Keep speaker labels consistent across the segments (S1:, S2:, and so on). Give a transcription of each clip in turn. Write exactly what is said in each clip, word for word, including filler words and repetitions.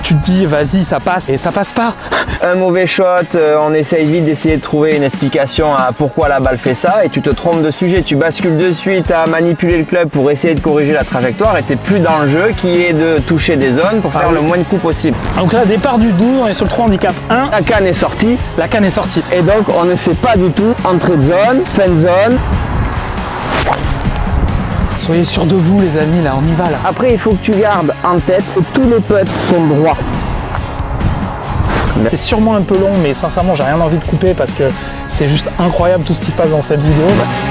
S1: tu te dis vas-y ça passe et ça passe pas.
S2: Un mauvais shot, euh, on essaye vite d'essayer de trouver une explication à pourquoi la balle fait ça et tu te trompes de sujet, tu bascules de suite à manipuler le club pour essayer de corriger la trajectoire et tu n'es plus dans le jeu qui est de toucher des zones pour faire ah, oui. le moins de coups possible.
S1: Donc là, départ du douze, on est sur le trois handicap un.
S2: La canne est sortie.
S1: La canne est sortie.
S2: Et donc on ne sait pas du tout entrée de zone, fin de zone.
S1: Soyez sûrs de vous les amis, là on y va là.
S2: Après il faut que tu gardes en tête que tous les putts sont droits.
S1: C'est sûrement un peu long mais sincèrement j'ai rien envie de couper parce que c'est juste incroyable tout ce qui se passe dans cette vidéo.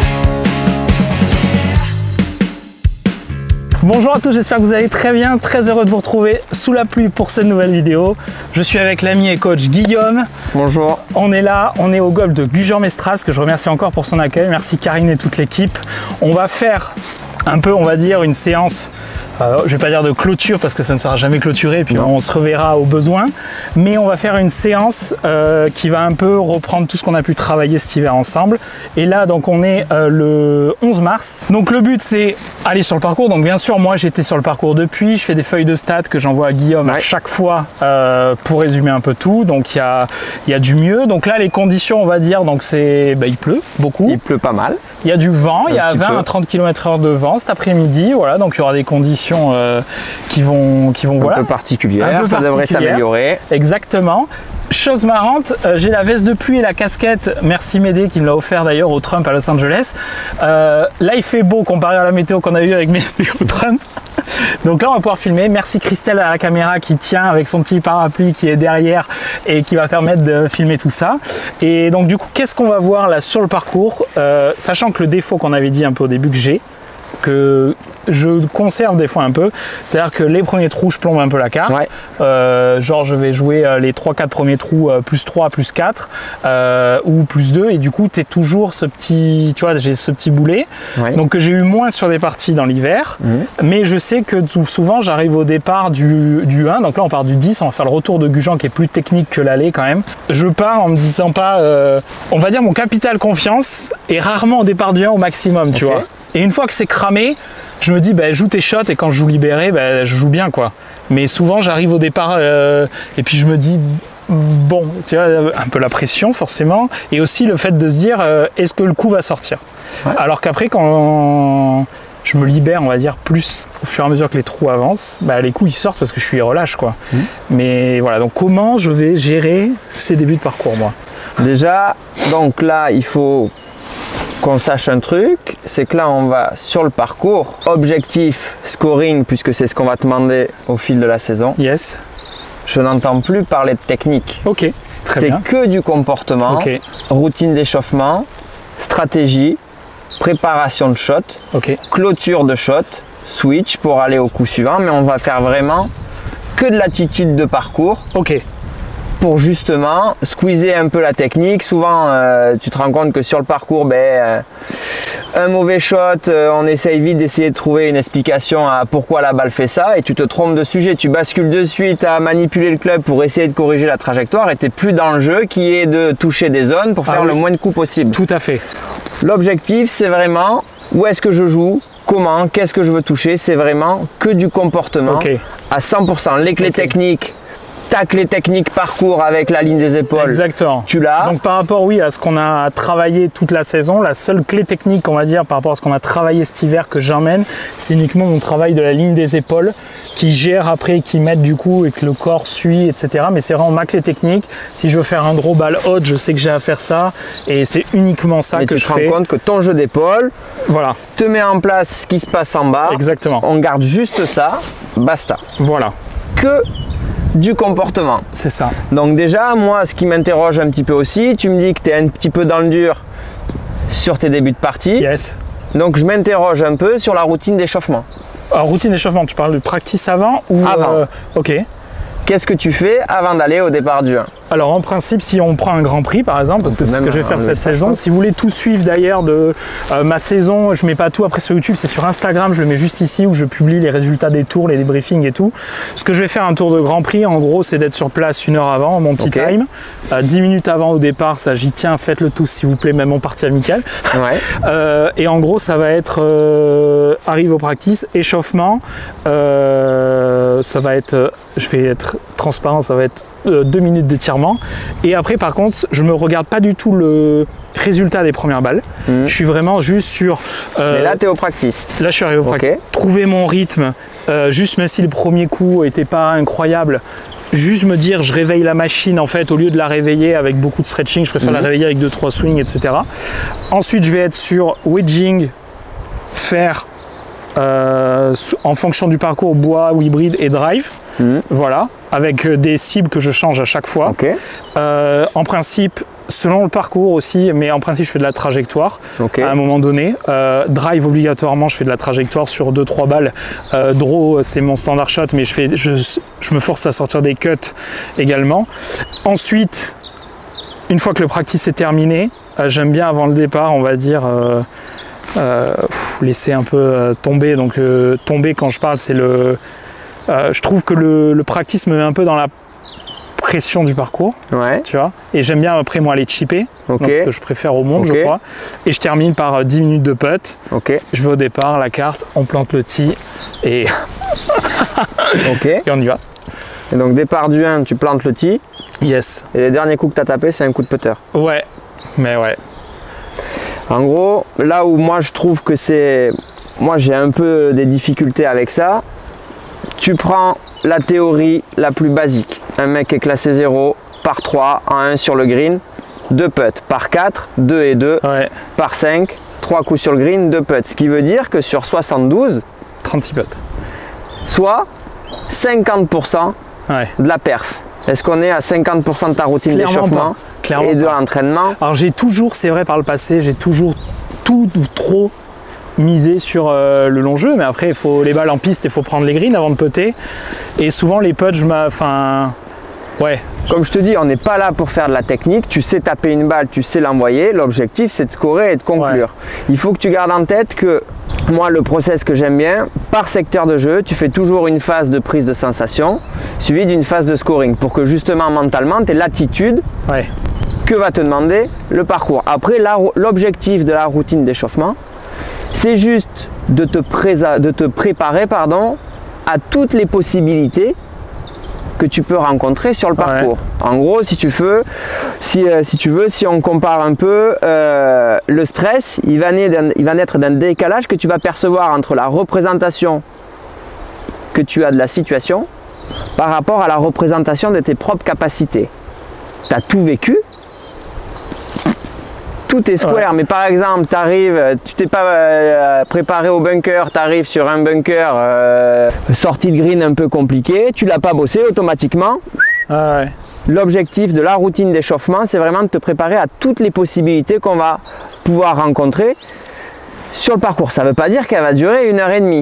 S1: Bonjour à tous, j'espère que vous allez très bien, très heureux de vous retrouver sous la pluie pour cette nouvelle vidéo. Je suis avec l'ami et coach Guillaume.
S2: Bonjour.
S1: On est là, on est au golf de Gujan-Mestras que je remercie encore pour son accueil. Merci Karine et toute l'équipe. On va faire un peu, on va dire, une séance, euh, je vais pas dire de clôture parce que ça ne sera jamais clôturé et puis non. On se reverra au besoin, mais on va faire une séance euh, qui va un peu reprendre tout ce qu'on a pu travailler cet hiver ensemble. Et là donc on est euh, le onze mars, donc le but c'est aller sur le parcours. Donc bien sûr moi j'étais sur le parcours depuis, je fais des feuilles de stats que j'envoie à Guillaume ouais. à chaque fois euh, pour résumer un peu tout. Donc il y a, y a du mieux, donc là les conditions on va dire, donc c'est bah, il pleut beaucoup,
S2: il pleut pas mal,
S1: il y a du vent, il y a vingt à trente kilomètres heure de vent cet après-midi, voilà, donc il y aura des conditions euh, qui vont, qui vont
S2: un
S1: voilà,
S2: peu particulières,
S1: un peu
S2: ça devrait s'améliorer.
S1: Exactement. Chose marrante, euh, j'ai la veste de pluie et la casquette, merci Médé qui me l'a offert d'ailleurs au Trump à Los Angeles. Euh, là il fait beau comparé à la météo qu'on a eu avec Médé au Trump. Donc là on va pouvoir filmer. Merci Christelle à la caméra qui tient avec son petit parapluie qui est derrière et qui va permettre de filmer tout ça. Et donc du coup qu'est-ce qu'on va voir là sur le parcours, euh, sachant que le défaut qu'on avait dit un peu au début que j'ai, que je conserve des fois un peu, c'est-à-dire que les premiers trous je plombe un peu la carte, ouais. euh, genre je vais jouer les trois quatre premiers trous euh, plus trois, plus quatre euh, ou plus deux et du coup tu es toujours ce petit, tu vois j'ai ce petit boulet, ouais. donc que j'ai eu moins sur des parties dans l'hiver, mmh. mais je sais que tout, souvent j'arrive au départ du, du un, donc là on part du dix, on va faire le retour de Gujan qui est plus technique que l'aller quand même. Je pars en me disant pas, euh, on va dire mon capital confiance est rarement au départ du un au maximum, tu okay. vois. Et une fois que c'est cramé, je me dis bah, joue tes shots et quand je joue libéré, bah, je joue bien quoi. Mais souvent j'arrive au départ euh, et puis je me dis bon, tu vois, un peu la pression forcément et aussi le fait de se dire euh, est-ce que le coup va sortir. Ouais. Alors qu'après quand je me libère, on va dire plus au fur et à mesure que les trous avancent, bah, les coups ils sortent parce que je suis relâche quoi. Mmh. Mais voilà, donc comment je vais gérer ces débuts de parcours moi?
S2: Déjà, donc là il faut qu'on sache un truc, c'est que là on va sur le parcours, objectif scoring puisque c'est ce qu'on va te demander au fil de la saison.
S1: Yes.
S2: Je n'entends plus parler de technique.
S1: Ok, très bien.
S2: C'est que du comportement, okay. routine d'échauffement, stratégie, préparation de shot, okay. clôture de shot, switch pour aller au coup suivant, mais on va faire vraiment que de l'attitude de parcours.
S1: Ok.
S2: Pour justement squeezer un peu la technique. Souvent euh, tu te rends compte que sur le parcours ben, euh, un mauvais shot, euh, on essaye vite d'essayer de trouver une explication à pourquoi la balle fait ça et tu te trompes de sujet, tu bascules de suite à manipuler le club pour essayer de corriger la trajectoire et tu n'es plus dans le jeu qui est de toucher des zones pour faire ah oui. le moins de coups possible.
S1: Tout à fait.
S2: L'objectif c'est vraiment où est-ce que je joue, comment, qu'est-ce que je veux toucher, c'est vraiment que du comportement okay. à cent pour cent. Les clés okay. techniques, ta clé technique parcours avec la ligne des épaules,
S1: exactement.
S2: Tu l'as.
S1: Donc par rapport oui à ce qu'on a travaillé toute la saison, la seule clé technique on va dire par rapport à ce qu'on a travaillé cet hiver que j'emmène, c'est uniquement mon travail de la ligne des épaules qui gère après, qui met du coup et que le corps suit, et cetera. Mais c'est vraiment ma clé technique. Si je veux faire un draw ball haute, je sais que j'ai à faire ça et c'est uniquement ça
S2: Mais
S1: que
S2: je fais. Tu
S1: te
S2: rends compte que ton jeu d'épaule,
S1: voilà,
S2: te met en place ce qui se passe en bas.
S1: Exactement.
S2: On garde juste ça, basta.
S1: Voilà.
S2: Que du comportement.
S1: C'est ça.
S2: Donc déjà, moi, ce qui m'interroge un petit peu aussi, tu me dis que tu es un petit peu dans le dur sur tes débuts de partie.
S1: Yes.
S2: Donc je m'interroge un peu sur la routine d'échauffement.
S1: Alors routine d'échauffement, tu parles de practice avant ou
S2: avant
S1: euh, ok.
S2: Qu'est-ce que tu fais avant d'aller au départ du un?
S1: Alors en principe, si on prend un Grand Prix par exemple, parce que c'est ce que je vais faire cette saison, si vous voulez tout suivre d'ailleurs de euh, ma saison, je mets pas tout après sur YouTube, c'est sur Instagram, je le mets juste ici où je publie les résultats des tours, les débriefings et tout. Ce que je vais faire un tour de Grand Prix, en gros, c'est d'être sur place une heure avant, mon petit okay. time, euh, dix minutes avant au départ, ça j'y tiens, faites-le tous s'il vous plaît, même en partie amicale.
S2: Ouais.
S1: euh, et en gros, ça va être euh, arrive au practice, échauffement, euh, ça va être, je vais être transparent, ça va être euh, deux minutes d'étirement. Et après, par contre, je me regarde pas du tout le résultat des premières balles. Mmh. Je suis vraiment juste sur...
S2: Euh, Mais là, tu es au practice.
S1: Là, je suis arrivé au practice. Okay. Trouver mon rythme, euh, juste même si le premier coup n'était pas incroyable, juste me dire je réveille la machine en fait au lieu de la réveiller avec beaucoup de stretching, je préfère mmh. la réveiller avec deux trois swings, et cetera. Ensuite je vais être sur wedging, faire euh, en fonction du parcours bois ou hybride et drive, mmh. voilà, avec des cibles que je change à chaque fois.
S2: Okay.
S1: Euh, en principe, selon le parcours aussi, mais en principe je fais de la trajectoire okay. à un moment donné. Euh, drive obligatoirement, je fais de la trajectoire sur deux trois balles. Euh, draw, c'est mon standard shot, mais je, fais, je, je me force à sortir des cuts également. Ensuite, une fois que le practice est terminé, euh, j'aime bien avant le départ, on va dire, euh, euh, pff, laisser un peu euh, tomber. Donc euh, tomber quand je parle, c'est le... Euh, je trouve que le, le practice me met un peu dans la pression du parcours,
S2: ouais.
S1: tu vois, et j'aime bien après moi aller chipper, okay. donc ce que je préfère au monde, okay. je crois, et je termine par dix minutes de putt,
S2: okay.
S1: je vais au départ, la carte, on plante le tee, et,
S2: okay.
S1: et on y va.
S2: Et donc départ du un, tu plantes le tee,
S1: yes.
S2: Et les derniers coups que tu as tapé, c'est un coup de putter.
S1: Ouais, mais ouais.
S2: En gros, là où moi je trouve que c'est... Moi j'ai un peu des difficultés avec ça, tu prends la théorie la plus basique. Un mec est classé zéro, par trois, en un sur le green, deux putts, par quatre, deux et deux,
S1: ouais.
S2: par cinq, trois coups sur le green, deux putts. Ce qui veut dire que sur soixante-douze,
S1: trente-six putts.
S2: Soit cinquante pour cent
S1: ouais.
S2: de la perf. Est-ce qu'on est à cinquante pour cent de ta routine d'échauffement et de l'entraînement?
S1: Alors j'ai toujours, c'est vrai par le passé, j'ai toujours tout trop miser sur euh, le long jeu, mais après il faut les balles en piste, il faut prendre les greens avant de putter, et souvent les putts je m'a enfin ouais,
S2: comme je te dis, on n'est pas là pour faire de la technique, tu sais taper une balle, tu sais l'envoyer, l'objectif c'est de scorer et de conclure. Ouais. Il faut que tu gardes en tête que moi le process que j'aime bien, par secteur de jeu, tu fais toujours une phase de prise de sensation suivie d'une phase de scoring pour que justement mentalement tu aies l'attitude
S1: ouais.
S2: que va te demander le parcours. Après l'objectif de la routine d'échauffement, c'est juste de te, de te préparer pardon, à toutes les possibilités que tu peux rencontrer sur le parcours. Ouais. En gros, si tu veux, si, euh, si tu veux, si on compare un peu, euh, le stress, il va, il va naître d'un décalage que tu vas percevoir entre la représentation que tu as de la situation par rapport à la représentation de tes propres capacités. Tu as tout vécu. Tout est square, ouais. mais par exemple, tu arrives, tu t'es pas euh, préparé au bunker, tu arrives sur un bunker euh, sortie de green un peu compliqué, tu l'as pas bossé automatiquement.
S1: Ah ouais.
S2: L'objectif de la routine d'échauffement, c'est vraiment de te préparer à toutes les possibilités qu'on va pouvoir rencontrer sur le parcours. Ça ne veut pas dire qu'elle va durer une heure et demie.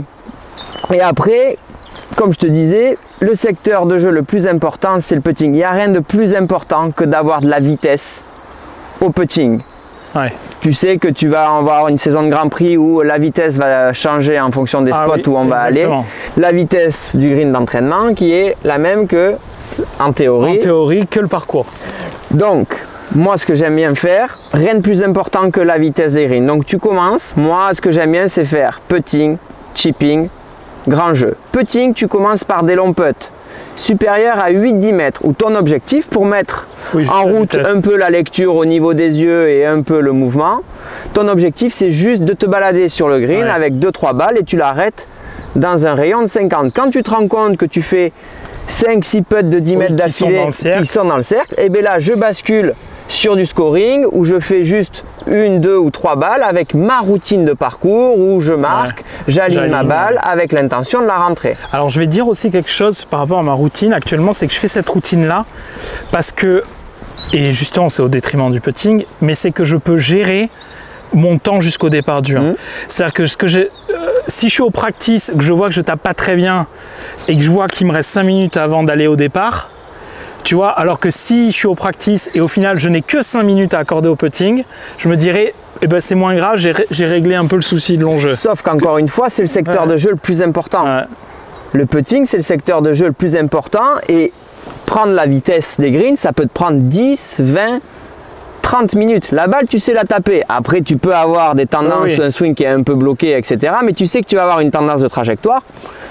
S2: Et après, comme je te disais, le secteur de jeu le plus important, c'est le putting. Il n'y a rien de plus important que d'avoir de la vitesse au putting.
S1: Ouais.
S2: Tu sais que tu vas avoir une saison de Grand Prix où la vitesse va changer en fonction des spots ah oui, où on va exactement. aller. La vitesse du green d'entraînement qui est la même que en théorie.
S1: En théorie que le parcours.
S2: Donc, moi ce que j'aime bien faire, rien de plus important que la vitesse des greens. Donc tu commences, moi ce que j'aime bien c'est faire putting, chipping, grand jeu. Putting, tu commences par des longs putts supérieurs à huit dix mètres où ton objectif pour mettre oui, en route un peu la lecture au niveau des yeux et un peu le mouvement, ton objectif c'est juste de te balader sur le green ouais. avec deux trois balles et tu l'arrêtes dans un rayon de cinquante. Quand tu te rends compte que tu fais cinq six putts de dix oui, mètres d'affilée qui sont dans le cercle, et bien là je bascule sur du scoring où je fais juste une, deux ou trois balles avec ma routine de parcours où je marque, ouais, j'aligne ma balle avec l'intention de la rentrer.
S1: Alors je vais dire aussi quelque chose par rapport à ma routine actuellement, c'est que je fais cette routine là parce que, et justement c'est au détriment du putting, mais c'est que je peux gérer mon temps jusqu'au départ du un. Mmh. C'est-à-dire que, ce que j'ai, euh, si je suis au practice, que je vois que je tape pas très bien et que je vois qu'il me reste cinq minutes avant d'aller au départ, tu vois, alors que si je suis au practice et au final je n'ai que cinq minutes à accorder au putting, je me dirais eh ben, c'est moins grave, j'ai réglé un peu le souci de long jeu.
S2: Sauf qu'encore que... une fois, c'est le secteur ouais. de jeu le plus important.
S1: Ouais.
S2: Le putting, c'est le secteur de jeu le plus important et prendre la vitesse des greens, ça peut te prendre dix, vingt, trente minutes. La balle, tu sais la taper. Après, tu peux avoir des tendances, oui. un swing qui est un peu bloqué, et cetera. Mais tu sais que tu vas avoir une tendance de trajectoire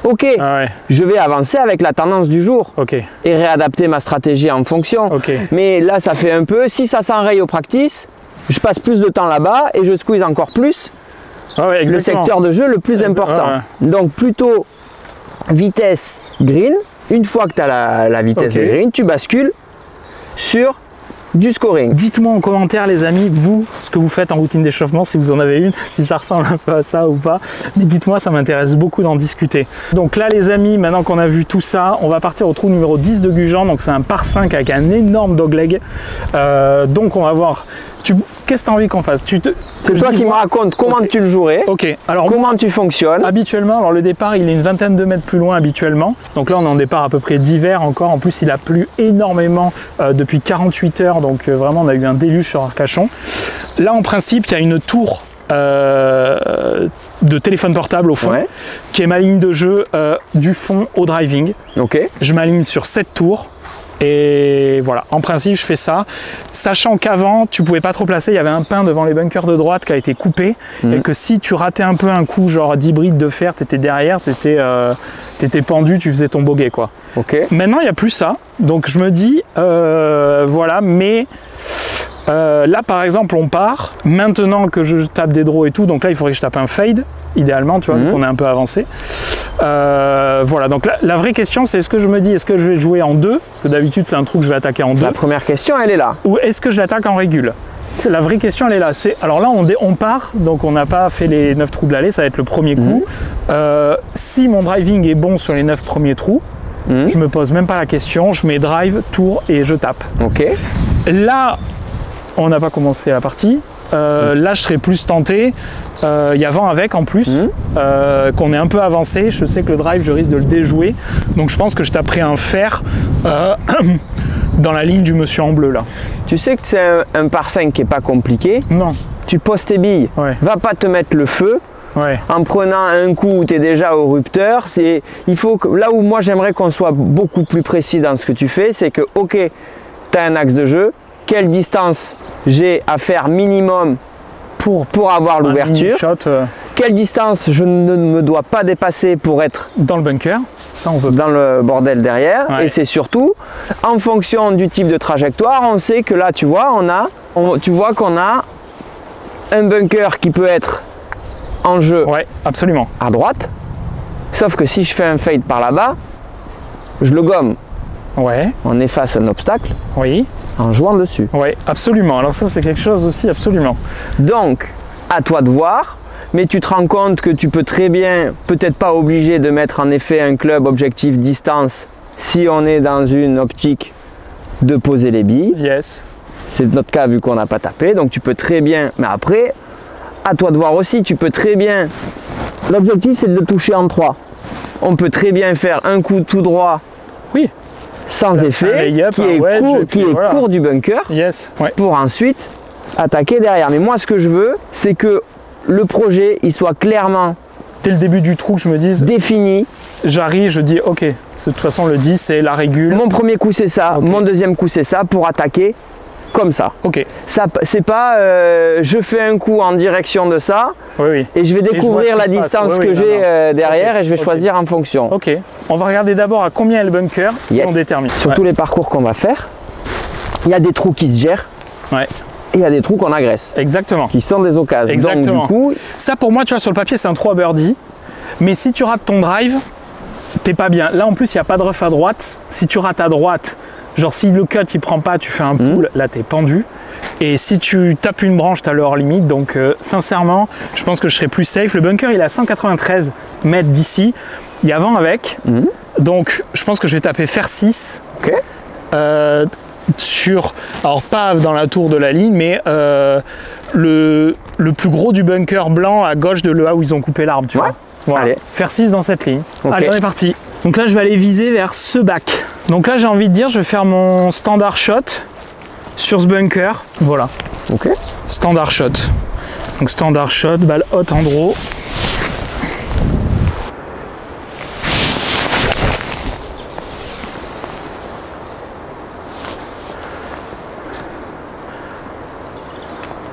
S2: Ok,
S1: Ah ouais.
S2: je vais avancer avec la tendance du jour
S1: Ok.
S2: et réadapter ma stratégie en fonction.
S1: Ok.
S2: Mais là, ça fait un peu, si ça s'enraye au practice, je passe plus de temps là-bas et je squeeze encore plus
S1: Ah ouais,
S2: le
S1: exactement.
S2: secteur de jeu le plus important.
S1: Ouais.
S2: Donc plutôt vitesse green. Une fois que tu as la, la vitesse
S1: Ok.
S2: de green, tu bascules sur du scoring.
S1: Dites-moi en commentaire, les amis, vous, ce que vous faites en routine d'échauffement, si vous en avez une, si ça ressemble un peu à ça ou pas. Mais dites-moi, ça m'intéresse beaucoup d'en discuter. Donc là, les amis, maintenant qu'on a vu tout ça, on va partir au trou numéro dix de Gujan. Donc c'est un par cinq avec un énorme dogleg. Euh, donc on va voir. Tu... Qu'est-ce que tu as envie qu'on fasse? tu te...
S2: C'est toi qui me racontes comment
S1: Ok.
S2: tu le jouerais,
S1: Ok, alors
S2: comment tu fonctionnes.
S1: habituellement, alors le départ il est une vingtaine de mètres plus loin habituellement. Donc là on est en départ à peu près d'hiver encore. En plus il a plu énormément euh, depuis quarante-huit heures. Donc euh, vraiment on a eu un déluge sur Arcachon. Là en principe il y a une tour euh, de téléphone portable au fond
S2: Ouais.
S1: qui est ma ligne de jeu euh, du fond au driving.
S2: Ok.
S1: Je m'aligne sur cette tour. Et voilà, en principe, je fais ça. Sachant qu'avant, tu pouvais pas trop placer, il y avait un pin devant les bunkers de droite qui a été coupé.
S2: Mmh.
S1: Et que si tu ratais un peu un coup, genre d'hybride de fer, tu étais derrière, tu étais, euh, pendu, tu faisais ton bogey, quoi.
S2: Ok.
S1: Maintenant, il n'y a plus ça. Donc, je me dis, euh, voilà, mais euh, là, par exemple, on part. Maintenant que je tape des draws et tout, donc là, il faudrait que je tape un fade, idéalement, tu vois,
S2: Mmh.
S1: vu qu'on est un peu avancé. Euh, voilà, donc la, la vraie question, c'est est-ce que je me dis, est-ce que je vais jouer en deux? Parce que d'habitude, c'est un trou que je vais attaquer en deux.
S2: La première question, elle est là.
S1: Ou est-ce que je l'attaque en régule? C'est la vraie question, elle est là. C'est, alors là, on, dé- on part, donc on n'a pas fait les neuf trous de l'allée, ça va être le premier coup. Euh, si mon driving est bon sur les neuf premiers trous,
S2: Mmh.
S1: je me pose même pas la question, je mets drive, tour et je tape.
S2: Ok.
S1: Là, on n'a pas commencé la partie. Euh, là, je serais plus tenté. Il y a vent avec en plus,
S2: Mmh.
S1: euh, qu'on est un peu avancé. Je sais que le drive, je risque de le déjouer. Donc, je pense que je taperai un fer euh, dans la ligne du monsieur en bleu là.
S2: Tu sais que c'est un, un par cinq qui est pas compliqué.
S1: Non.
S2: Tu poses tes billes.
S1: Ouais.
S2: Va pas te mettre le feu.
S1: Ouais.
S2: En prenant un coup où tu es déjà au rupteur, c'est, il faut que, là où moi j'aimerais qu'on soit beaucoup plus précis dans ce que tu fais, c'est que ok, tu as un axe de jeu, quelle distance j'ai à faire minimum pour, pour avoir
S1: Un
S2: l'ouverture,
S1: mini shot euh,
S2: quelle distance je ne me dois pas dépasser pour être
S1: dans le bunker. Ça, on peut.
S2: dans le bordel derrière,
S1: Ouais.
S2: et c'est surtout en fonction du type de trajectoire, on sait que là tu vois, on a, on- tu vois qu'on a un bunker qui peut être en jeu
S1: Ouais, absolument.
S2: à droite, sauf que si je fais un fade par là-bas, je le gomme,
S1: Ouais.
S2: on efface un obstacle
S1: Oui.
S2: en jouant dessus.
S1: Ouais, absolument. Alors ça, c'est quelque chose aussi, absolument.
S2: Donc, à toi de voir, mais tu te rends compte que tu peux très bien, peut-être pas obligé de mettre en effet un club objectif distance si on est dans une optique de poser les billes.
S1: Yes.
S2: C'est notre cas vu qu'on n'a pas tapé, donc tu peux très bien, mais après, à toi de voir aussi, tu peux très bien, l'objectif c'est de le toucher en trois. On peut très bien faire un coup tout droit
S1: Oui.
S2: sans effet,
S1: lay-up,
S2: qui
S1: un
S2: est,
S1: wedge,
S2: court,
S1: et puis
S2: qui est
S1: voilà.
S2: court du bunker,
S1: Yes. Ouais.
S2: pour ensuite attaquer derrière. Mais moi ce que je veux, c'est que le projet il soit clairement
S1: Dès le début du trou, que je me dise,
S2: défini.
S1: j'arrive, je dis, ok, de toute façon, le dix, c'est la régule.
S2: Mon premier coup c'est ça,
S1: Ok.
S2: mon deuxième coup c'est ça, pour attaquer comme ça.
S1: Ok.
S2: Ça c'est pas euh, je fais un coup en direction de ça
S1: Oui, oui.
S2: et je vais
S1: je vois
S2: découvrir
S1: ce
S2: la
S1: qui se passe.
S2: distance
S1: Oui, oui,
S2: que
S1: non,
S2: j'ai
S1: non.
S2: euh, derrière
S1: Ok,
S2: et je vais
S1: ok.
S2: choisir en fonction.
S1: Ok. On va regarder d'abord à combien est le bunker.
S2: Yes.
S1: Et on détermine.
S2: Sur
S1: Ouais.
S2: tous les parcours qu'on va faire, il y a des trous qui se gèrent
S1: Ouais.
S2: et il y a des trous qu'on agresse,
S1: Exactement.
S2: qui sont des occasions.
S1: Exactement.
S2: Donc du coup,
S1: Ça, pour moi, tu vois, sur le papier, c'est un trois birdie. Mais si tu rates ton drive, t'es pas bien. Là, en plus, il n'y a pas de rough à droite. Si tu rates à droite, genre si le cut il prend pas, tu fais un pull, là, t'es pendu. Et si tu tapes une branche, t'as le hors limite. Donc, euh, sincèrement, je pense que je serais plus safe. Le bunker, il est à cent quatre-vingt-treize mètres d'ici. Il y a vent avec. Donc, je pense que je vais taper fer six.
S2: ok.
S1: Euh, sur, alors pas dans la tour de la ligne, mais euh, le, le plus gros du bunker blanc à gauche de là où ils ont coupé l'arbre, tu
S2: Ouais.
S1: vois. Voilà.
S2: Allez.
S1: Faire six dans cette ligne.
S2: Ok.
S1: Allez, on est parti. Donc là, je vais aller viser vers ce bac. Donc là, j'ai envie de dire, je vais faire mon standard shot sur ce bunker. Voilà,
S2: Ok.
S1: standard shot. Donc standard shot, balle haute en draw.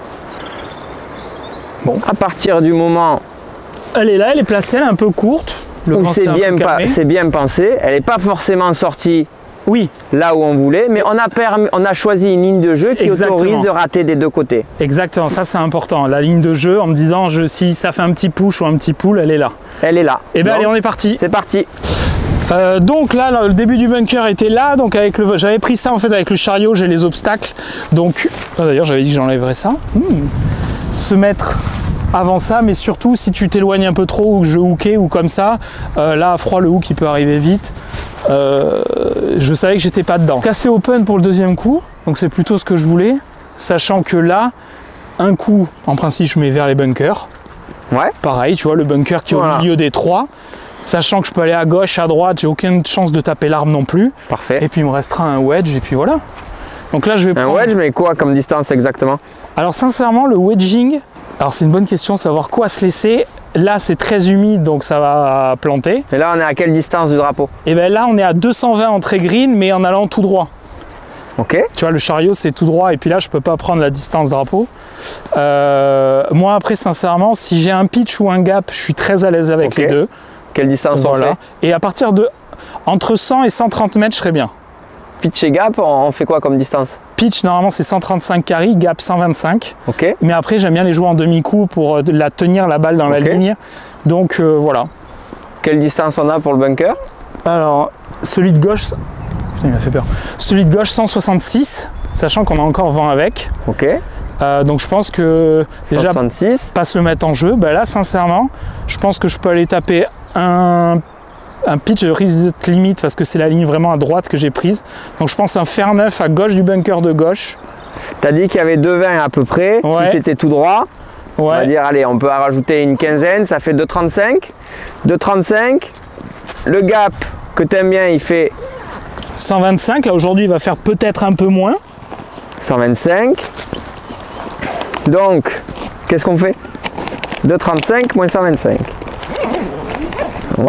S2: À partir du moment,
S1: Elle est là, elle est placée, elle est un peu courte. Le
S2: où
S1: vent
S2: c'est
S1: s'est un
S2: bien,
S1: peu
S2: pas-
S1: calmé.
S2: c'est bien pensé. Elle n'est pas forcément sortie
S1: Oui,
S2: là où on voulait, mais on a, permis, on a choisi une ligne de jeu qui
S1: Exactement.
S2: autorise de rater des deux côtés.
S1: exactement, ça c'est important. La ligne de jeu en me disant je, si ça fait un petit push ou un petit pull, elle est là.
S2: Elle est là.
S1: Et bien
S2: Donc,
S1: allez, on est parti.
S2: c'est parti.
S1: Euh, donc là, là, le début du bunker était là, donc avec le, j'avais pris ça en fait avec le chariot, j'ai les obstacles. Donc, ah, d'ailleurs j'avais dit que j'enlèverais ça. Hmm. Se mettre avant ça, mais surtout si tu t'éloignes un peu trop ou que je hookais ou comme ça, euh, là à froid le hook il peut arriver vite. Euh, je savais que j'étais pas dedans. Cassé open pour le deuxième coup, donc c'est plutôt ce que je voulais, sachant que là, un coup, en principe je mets vers les bunkers.
S2: Ouais.
S1: Pareil, tu vois, le bunker qui est
S2: Voilà.
S1: au milieu des trois, sachant que je peux aller à gauche, à droite, j'ai aucune chance de taper l'arbre non plus.
S2: Parfait.
S1: Et puis il me restera un wedge, et puis voilà. Donc là, je vais
S2: Un
S1: prendre...
S2: wedge, mais quoi comme distance exactement?
S1: Alors sincèrement, le wedging, alors c'est une bonne question, savoir quoi se laisser. Là, c'est très humide, donc ça va planter.
S2: Et là, on est à quelle distance du drapeau?
S1: Et bien là, on est à deux cent vingt entrée green, mais en allant tout droit.
S2: Ok.
S1: Tu vois, le chariot, c'est tout droit, et puis là, je peux pas prendre la distance drapeau. Euh, moi, après, sincèrement, si j'ai un pitch ou un gap, je suis très à l'aise avec
S2: Ok.
S1: les deux.
S2: Quelle distance on
S1: Voilà.
S2: fait?
S1: Et à partir de entre cent et cent trente mètres, je serais bien.
S2: Pitch et gap, on fait quoi comme distance?
S1: Pitch, normalement, c'est cent trente-cinq carry, gap cent vingt-cinq.
S2: Ok.
S1: Mais après, j'aime bien les jouer en demi-coup pour euh, la tenir la balle dans
S2: Ok.
S1: la ligne. Donc euh, voilà.
S2: Quelle distance on a pour le bunker?
S1: Alors, celui de gauche, putain, il m'a fait peur. Celui de gauche, cent soixante-six, sachant qu'on a encore vent avec.
S2: Ok.
S1: Euh, donc je pense que déjà,
S2: cent soixante-six.
S1: pas se le mettre en jeu. Bah là, sincèrement, je pense que je peux aller taper un, un pitch de risque limite parce que c'est la ligne vraiment à droite que j'ai prise. Donc je pense un fer neuf à gauche du bunker de gauche.
S2: T'as dit qu'il y avait deux vingt à peu près.
S1: Ouais.
S2: Si c'était tout droit, on va
S1: Ouais,
S2: dire, allez, on peut en rajouter une quinzaine, ça fait deux trente-cinq. deux trente-cinq. Le gap que tu aimes bien, il fait
S1: cent vingt-cinq. Là aujourd'hui, il va faire peut-être un peu moins.
S2: cent vingt-cinq. Donc, qu'est-ce qu'on fait? deux trente-cinq moins cent vingt-cinq. Ouais.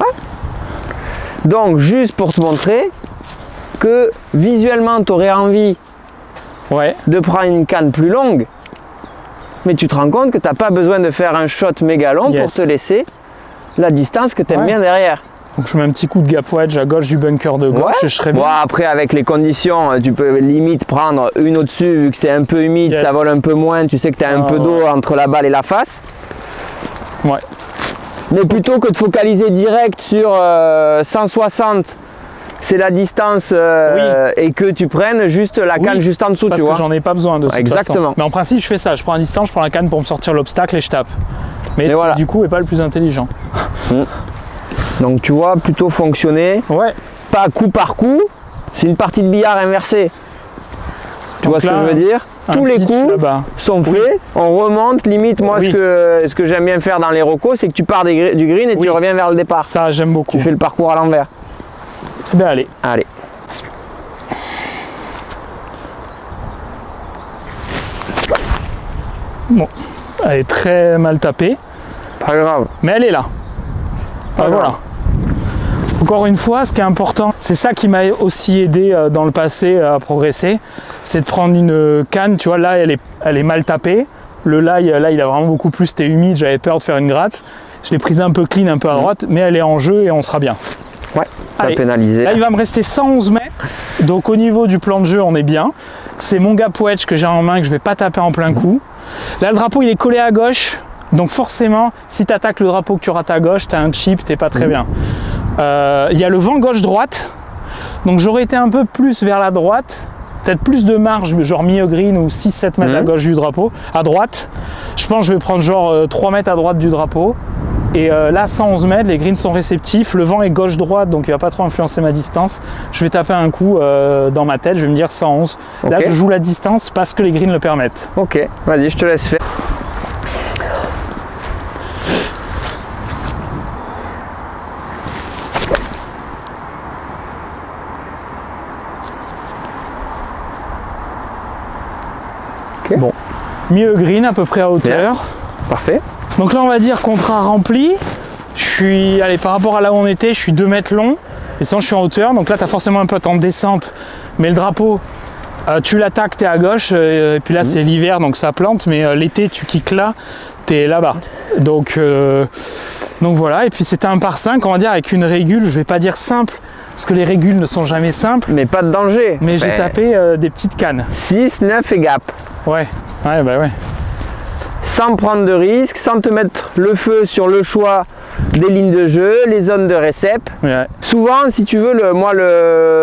S2: Donc, juste pour te montrer que visuellement, tu aurais envie
S1: Ouais,
S2: de prendre une canne plus longue, mais tu te rends compte que tu n'as pas besoin de faire un shot méga long
S1: Yes.
S2: pour te laisser la distance que tu aimes
S1: Ouais.
S2: bien derrière.
S1: donc je mets un petit coup de gap wedge à gauche du bunker de gauche
S2: Ouais.
S1: et je serai
S2: Bon,
S1: bien.
S2: après, avec les conditions, tu peux limite prendre une au-dessus, vu que c'est un peu humide,
S1: Yes.
S2: ça vole un peu moins, tu sais que tu as un
S1: Ah,
S2: peu
S1: ouais.
S2: d'eau entre la balle et la face.
S1: Ouais.
S2: Mais plutôt que de focaliser direct sur euh, cent soixante, c'est la distance euh, et que tu prennes juste la canne
S1: Oui,
S2: juste en dessous,
S1: Parce
S2: tu
S1: que
S2: vois.
S1: j'en ai pas besoin de toute
S2: Exactement.
S1: façon. Mais en principe, je fais ça. Je prends la distance, je prends la canne pour me sortir l'obstacle et je tape. Mais
S2: Et voilà.
S1: du coup, est pas le plus intelligent.
S2: Donc tu vois, plutôt fonctionner,
S1: Ouais.
S2: pas coup par coup, c'est une partie de billard inversée. Tu
S1: Donc
S2: vois ce
S1: là,
S2: que je veux dire?
S1: un
S2: Tous les
S1: pitch
S2: coups
S1: là-bas.
S2: sont faits, on remonte, limite moi
S1: Oui.
S2: ce que, ce que j'aime bien faire dans les recos, c'est que tu pars des gri- du green et
S1: Oui.
S2: tu reviens vers le départ.
S1: Ça, j'aime beaucoup.
S2: Tu fais le parcours à l'envers.
S1: Ben allez.
S2: Allez.
S1: Bon. Elle est très mal tapée,
S2: Pas grave.
S1: mais elle est là.
S2: Pas
S1: Ah,
S2: grave.
S1: voilà. Encore une fois, ce qui est important, c'est ça qui m'a aussi aidé euh, dans le passé à progresser, c'est de prendre une canne, tu vois, là elle est, elle est mal tapée, le lie, là il a vraiment beaucoup plus, c'était humide, j'avais peur de faire une gratte, je l'ai prise un peu clean, un peu à droite, mais elle est en jeu et on sera bien.
S2: Ouais, pas
S1: Allez.
S2: pénalisé.
S1: Là il va me rester cent onze mètres, donc au niveau du plan de jeu on est bien, c'est mon gap wedge que j'ai en main, que je vais pas taper en plein coup. Là le drapeau il est collé à gauche, donc forcément si tu attaques le drapeau que tu rates à gauche, tu as un chip, t'es pas très bien. Euh, il y a le vent gauche-droite, donc j'aurais été un peu plus vers la droite, peut-être plus de marge, genre milieu green ou six sept mètres à
S2: Mhm.
S1: gauche du drapeau, à droite. Je pense que je vais prendre genre euh, trois mètres à droite du drapeau. Et euh, là, cent onze mètres, les greens sont réceptifs, le vent est gauche-droite, donc il va pas trop influencer ma distance. Je vais taper un coup euh, dans ma tête, je vais me dire cent onze. Là,
S2: Ok.
S1: je joue la distance parce que les greens le permettent.
S2: Ok, vas-y, je te laisse faire. Ok,
S1: Bon. Milieu green, à peu près à hauteur.
S2: parfait.
S1: Donc là, on va dire contrat rempli. Je suis, allez, par rapport à là où on était, je suis deux mètres long. Et sinon, je suis en hauteur. Donc là, tu as forcément un peu en descente. Mais le drapeau, euh, tu l'attaques, tu es à gauche. euh, et puis là, c'est l'hiver, donc ça plante. Mais euh, l'été, tu kicks là, tu es là-bas. Donc, euh, Donc voilà, et puis c'était un par cinq, on va dire, avec une régule, je vais pas dire simple, parce que les régules ne sont jamais simples.
S2: Mais pas de danger.
S1: Mais j'ai
S2: Ben,
S1: tapé euh, des petites cannes.
S2: six, neuf et gap.
S1: Ouais, ouais, bah ouais.
S2: Sans prendre de risques, sans te mettre le feu sur le choix des lignes de jeu, les zones de récep.
S1: Ouais.
S2: Souvent, si tu veux, le, moi, le,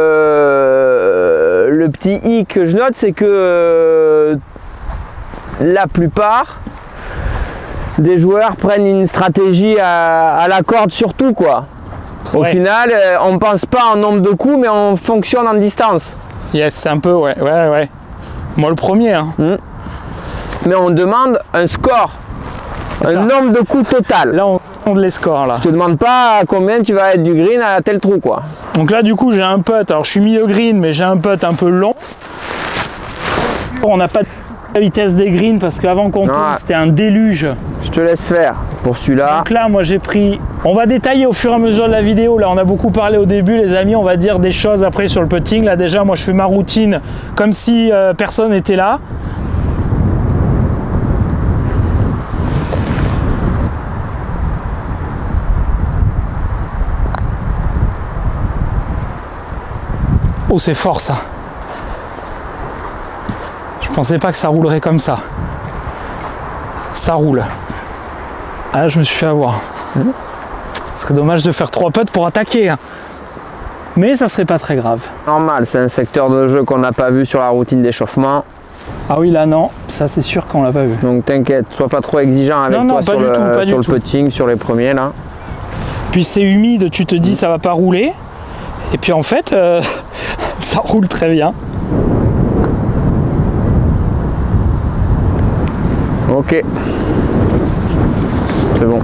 S2: le petit hic que je note, c'est que euh, la plupart des joueurs prennent une stratégie à, à la corde surtout, quoi. Au
S1: Ouais.
S2: final, euh, on ne pense pas en nombre de coups, mais on fonctionne en distance.
S1: Yes, c'est un peu, ouais, ouais, ouais. Moi le premier, hein.
S2: Mmh. Mais on demande un score,
S1: C'est
S2: un
S1: ça.
S2: nombre de coups total.
S1: Là, on compte les scores, là.
S2: Je te demande pas à combien tu vas être du green à tel trou, quoi.
S1: Donc là, du coup, j'ai un putt. Alors, je suis milieu green, mais j'ai un putt un peu long. On n'a pas de vitesse des greens parce qu'avant qu'on tourne,
S2: Ouais.
S1: c'était un déluge.
S2: Je te laisse faire pour celui-là.
S1: Donc là, moi, j'ai pris... On va détailler au fur et à mesure de la vidéo. Là, on a beaucoup parlé au début, les amis. On va dire des choses après sur le putting. Là, déjà, moi, je fais ma routine comme si euh, personne n'était là. Oh, c'est fort, ça. Je pensais pas que ça roulerait comme ça. Ça roule. Ah là, je me suis fait avoir. Ce serait dommage de faire trois putts pour attaquer. hein. Mais ça serait pas très grave.
S2: Normal, c'est un secteur de jeu qu'on n'a pas vu sur la routine d'échauffement.
S1: Ah oui, là non, ça c'est sûr qu'on l'a pas vu.
S2: Donc t'inquiète, sois pas trop exigeant avec
S1: Non, non,
S2: toi
S1: pas
S2: sur,
S1: du
S2: le,
S1: tout, pas du
S2: sur le
S1: tout.
S2: putting, sur les premiers là.
S1: Puis c'est humide, tu te dis ça va pas rouler. Et puis en fait, euh, ça roule très bien.
S2: Ok. C'est bon.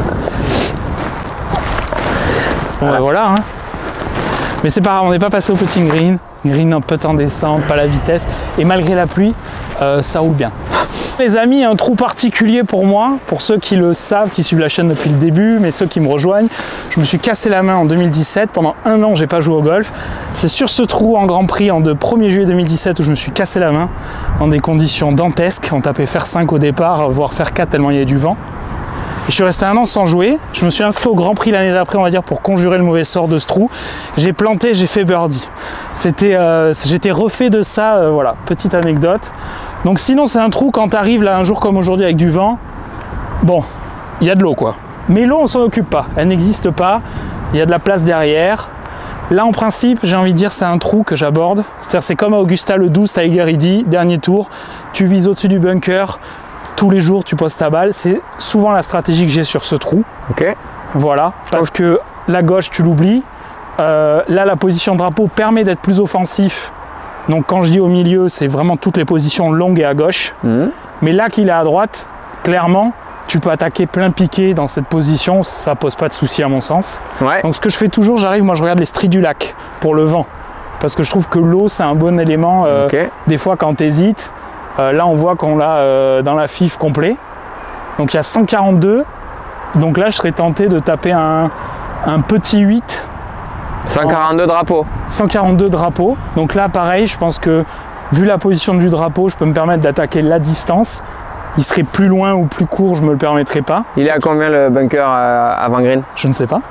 S1: Bon, bah, voilà. hein. Mais c'est pas grave, on n'est pas passé au putting green. Green un peu en descente, pas la vitesse. Et malgré la pluie, euh, ça roule bien. Les amis, un trou particulier pour moi, pour ceux qui le savent, qui suivent la chaîne depuis le début, mais ceux qui me rejoignent, je me suis cassé la main en deux mille dix-sept. Pendant un an, j'ai pas joué au golf. C'est sur ce trou en Grand Prix en de premier juillet deux mille dix-sept où je me suis cassé la main dans des conditions dantesques. On tapait faire cinq au départ, voire faire quatre tellement il y avait du vent. Et je suis resté un an sans jouer. Je me suis inscrit au Grand Prix l'année d'après, on va dire, pour conjurer le mauvais sort de ce trou. J'ai planté, j'ai fait birdie. C'était, euh, j'étais refait de ça, euh, voilà, petite anecdote. Donc sinon, c'est un trou quand tu arrives là un jour comme aujourd'hui avec du vent. Bon, il y a de l'eau quoi. Mais l'eau, on s'en occupe pas. Elle n'existe pas. Il y a de la place derrière. Là, en principe, j'ai envie de dire, c'est un trou que j'aborde. C'est-à-dire, c'est comme à Augusta le douze, Tiger Eddy, dernier tour. Tu vises au-dessus du bunker. Tous les jours, tu poses ta balle. C'est souvent la stratégie que j'ai sur ce trou.
S2: Ok.
S1: Voilà. Parce que la gauche, tu l'oublies. Euh, là, la position drapeau permet d'être plus offensif. Donc, quand je dis au milieu, c'est vraiment toutes les positions longues et à gauche.
S2: Mmh.
S1: Mais là qu'il est à droite, clairement, tu peux attaquer plein piqué dans cette position. Ça pose pas de souci à mon sens.
S2: Ouais.
S1: Donc, ce que je fais toujours, j'arrive, moi, je regarde les stries du lac pour le vent. Parce que je trouve que l'eau, c'est un bon élément. Euh,
S2: Ok.
S1: Des fois, quand tu hésites, euh, là, on voit qu'on l'a euh, dans la F I F complet. Donc, il y a cent quarante-deux. Donc là, je serais tenté de taper un, un petit huit.
S2: cent quarante-deux drapeaux.
S1: cent quarante-deux drapeaux. Donc là, pareil, je pense que vu la position du drapeau, je peux me permettre d'attaquer la distance. Il serait plus loin ou plus court, je me le permettrai pas.
S2: Il est à combien le bunker euh, avant green?
S1: Je ne sais pas.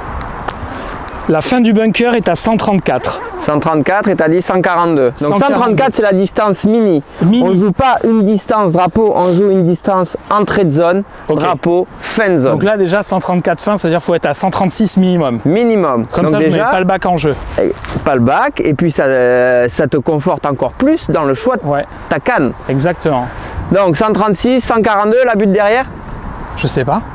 S1: La fin du bunker est à cent trente-quatre.
S2: cent trente-quatre et t'as dit cent quarante-deux. Donc
S1: cent
S2: cent trente-quatre c'est la distance mini.
S1: Mini.
S2: On joue pas une distance drapeau, on joue une distance entrée de zone,
S1: Ok.
S2: drapeau, fin de zone.
S1: Donc là, déjà, cent trente-quatre fin, c'est-à-dire qu'il faut être à cent trente-six minimum.
S2: Minimum.
S1: Comme
S2: Donc
S1: ça, je ne
S2: déjà,
S1: mets pas le bac en jeu.
S2: eh, pas le bac et puis ça, euh, ça te conforte encore plus dans le choix de
S1: Ouais,
S2: ta canne.
S1: exactement.
S2: Donc cent trente-six, cent quarante-deux, la butte derrière.
S1: Je sais pas.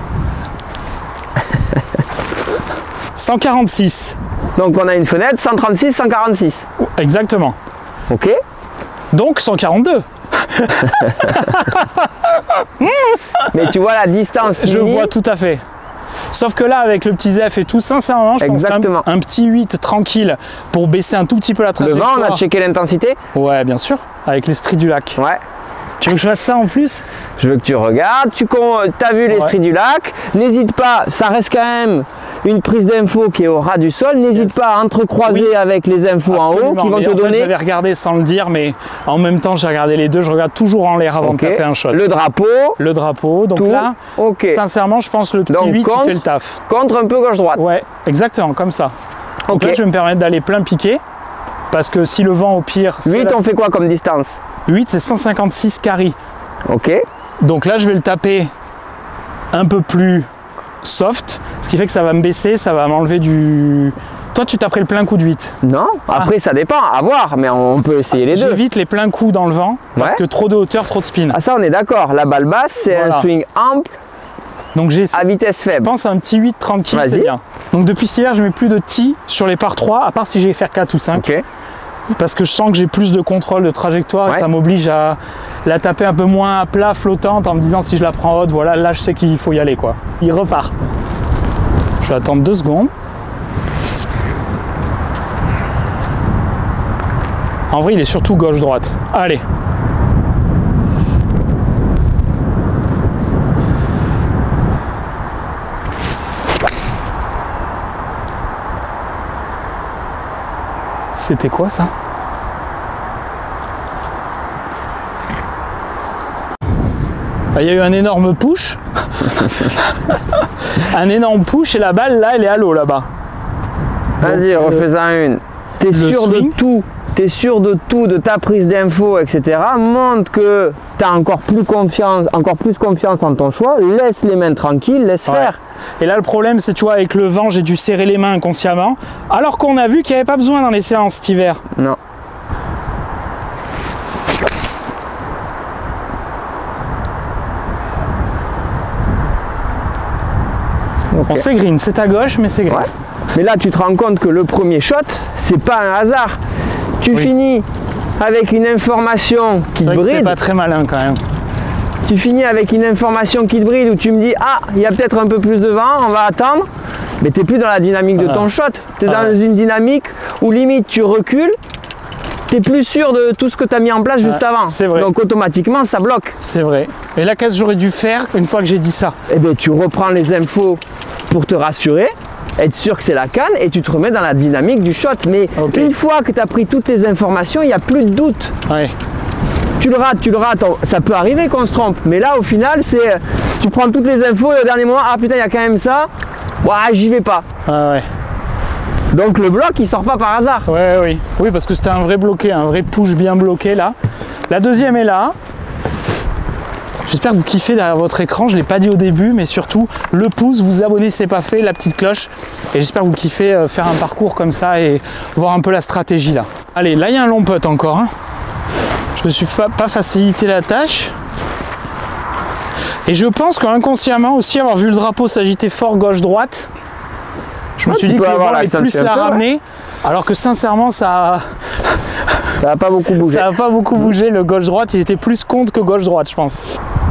S1: cent quarante-six.
S2: Donc on a une fenêtre, cent trente-six, cent quarante-six.
S1: Exactement.
S2: Ok.
S1: Donc cent quarante-deux.
S2: Mais tu vois la distance
S1: Je
S2: mini.
S1: vois tout à fait. Sauf que là, avec le petit Z F et tout, sincèrement, je pense
S2: Exactement.
S1: un, un petit huit tranquille pour baisser un tout petit peu la
S2: Le
S1: trajectoire.
S2: vent, on a checké l'intensité.
S1: Ouais, bien sûr, avec les stries du lac.
S2: Ouais.
S1: Tu veux que je fasse ça en plus?
S2: Je veux que tu regardes, tu as vu les
S1: Ouais.
S2: stries du lac, n'hésite pas, ça reste quand même une prise d'info qui est au ras du sol, n'hésite yes. pas à entrecroiser oui. avec les infos Absolument. en haut qui vont mais te
S1: en
S2: donner.
S1: J'avais regardé sans le dire, mais en même temps j'ai regardé les deux, je regarde toujours en l'air avant okay. de taper un shot.
S2: Le drapeau.
S1: Le drapeau, donc
S2: tout.
S1: là, okay. sincèrement je pense que le petit donc, huit
S2: contre,
S1: il fait le taf.
S2: Contre un peu gauche-droite.
S1: Ouais, exactement, comme ça. Donc okay. là je vais me permettre d'aller plein piqué, parce que si le vent au pire...
S2: huit
S1: là,
S2: on fait quoi comme distance?
S1: huit c'est cent cinquante-six carry.
S2: Ok.
S1: Donc là je vais le taper un peu plus soft, ce qui fait que ça va me baisser, ça va m'enlever du... Toi tu taperais le plein coup de huit?
S2: Non, après ah. ça dépend, à voir, mais on peut essayer les deux.
S1: J'évite les pleins coups dans le vent, parce ouais. que trop de hauteur, trop de spin.
S2: Ah ça on est d'accord, la balle basse c'est voilà. un swing ample,
S1: donc j'ai
S2: à vitesse faible.
S1: Je pense à un petit huit tranquille, c'est bien. Donc depuis cet hiver je mets plus de tee sur les par trois, à part si j'ai faire quatre ou cinq.
S2: Okay.
S1: Parce que je sens que j'ai plus de contrôle de trajectoire ouais. et ça m'oblige à la taper un peu moins à plat, flottante, en me disant si je la prends haute, voilà, là je sais qu'il faut y aller quoi. Il repart. Je vais attendre deux secondes. En vrai il est surtout gauche-droite. Allez. C'était quoi ça? Il y a eu un énorme push. Un énorme push et la balle là elle est à l'eau là-bas.
S2: Vas-y, refais-en une. T'es sûr swing. de tout. T'es sûr de tout, de ta prise d'info, et cetera. Montre que tu as encore plus confiance, encore plus confiance en ton choix. Laisse les mains tranquilles, laisse ouais. faire.
S1: Et là le problème c'est, tu vois, avec le vent j'ai dû serrer les mains inconsciemment, alors qu'on a vu qu'il n'y avait pas besoin dans les séances cet hiver.
S2: Non.
S1: Okay. On sait green, c'est à gauche mais c'est green. Ouais.
S2: Mais là tu te rends compte que le premier shot, c'est pas un hasard. Tu oui. finis avec une information qui te bride.
S1: C'est pas très malin quand même.
S2: Tu finis avec une information qui te bride où tu me dis ah, il y a peut-être un peu plus de vent, on va attendre. Mais tu n'es plus dans la dynamique de ton shot. Tu es ah. dans une dynamique où limite tu recules. Tu es plus sûr de tout ce que tu as mis en place juste ah, avant.
S1: C'est vrai.
S2: Donc automatiquement ça bloque.
S1: C'est vrai. Et là qu'est-ce que j'aurais dû faire une fois que j'ai dit ça?
S2: Eh bien tu reprends les infos pour te rassurer, être sûr que c'est la canne et tu te remets dans la dynamique du shot. Mais okay. une fois que tu as pris toutes les informations, il n'y a plus de doute.
S1: Ouais.
S2: Tu le rates, tu le rates, ça peut arriver qu'on se trompe. Mais là au final, c'est tu prends toutes les infos et au dernier moment, ah putain, il y a quand même ça, ouais, j'y vais pas.
S1: Ah ouais.
S2: Donc le bloc il sort pas par hasard.
S1: Ouais, oui, oui, parce que c'était un vrai bloqué, un vrai push bien bloqué là. La deuxième est là. J'espère que vous kiffez derrière votre écran, je ne l'ai pas dit au début, mais surtout le pouce, vous abonnez si ce n'est pas fait, la petite cloche. Et j'espère que vous kiffez faire un parcours comme ça et voir un peu la stratégie là. Allez, là il y a un long putt encore. Hein. Je ne me suis pas, pas facilité la tâche. Et je pense qu'inconsciemment aussi, avoir vu le drapeau s'agiter fort gauche-droite, je me ah, suis dit que le vent allait plus la ramener, ouais. alors que sincèrement ça
S2: ça n'a pas beaucoup bougé.
S1: Ça n'a pas beaucoup bougé, le gauche-droite, il était plus contre que gauche-droite, je pense.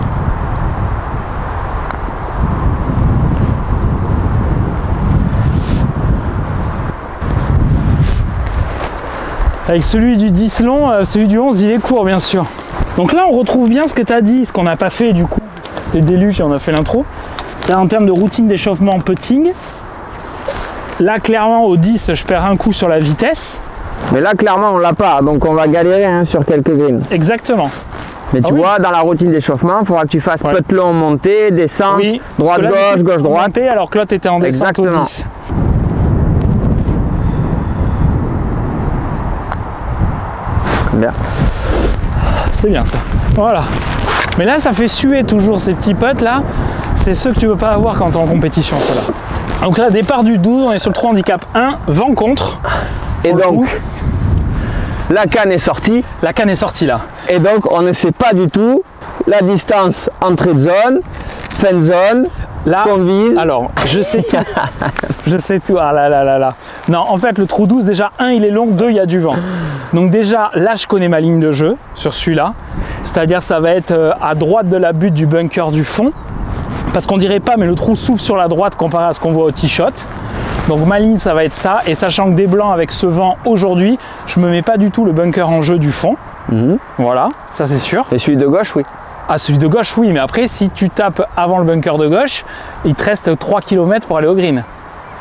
S1: Avec celui du dix long, celui du onze, il est court, bien sûr. Donc là, on retrouve bien ce que tu as dit, ce qu'on n'a pas fait du coup. C'était déluge et on a fait l'intro. C'est en termes de routine d'échauffement putting. Là, clairement, au dix, je perds un coup sur la vitesse.
S2: Mais là, clairement, on l'a pas, donc on va galérer hein, sur quelques greens.
S1: Exactement.
S2: Mais
S1: ah
S2: tu
S1: oui.
S2: vois, dans la routine d'échauffement, il faudra que tu fasses ouais. putt long, montée, descente,
S1: oui,
S2: droite,
S1: là,
S2: gauche, gauche, droite.
S1: Montée, alors que là, tu étais en descente
S2: Exactement.
S1: au dix.
S2: Bien.
S1: C'est bien ça. Voilà. Mais là, ça fait suer toujours ces petits putts là. C'est ceux que tu veux pas avoir quand tu es en compétition, ceux-là. Donc là, départ du douze, on est sur le trois handicap un, vent contre.
S2: Et donc, la canne est sortie.
S1: La canne est sortie là.
S2: Et donc, on ne sait pas du tout la distance entrée de zone, fin de zone, là, ce qu'on vise.
S1: Alors, je sais tout. Je sais tout. Ah là là là là. Non, en fait, le trou douze, déjà, un, il est long, deux, il y a du vent. Donc déjà, là, je connais ma ligne de jeu sur celui-là. C'est-à-dire, ça va être à droite de la butte du bunker du fond. Parce qu'on dirait pas, mais le trou s'ouvre sur la droite comparé à ce qu'on voit au tee shot. Donc ma ligne, ça va être ça. Et sachant que des blancs avec ce vent aujourd'hui, je me mets pas du tout le bunker en jeu du fond. Mmh. Voilà, ça c'est sûr.
S2: Et celui de gauche, oui.
S1: Ah, celui de gauche, oui. Mais après, si tu tapes avant le bunker de gauche, il te reste trois kilomètres pour aller au green.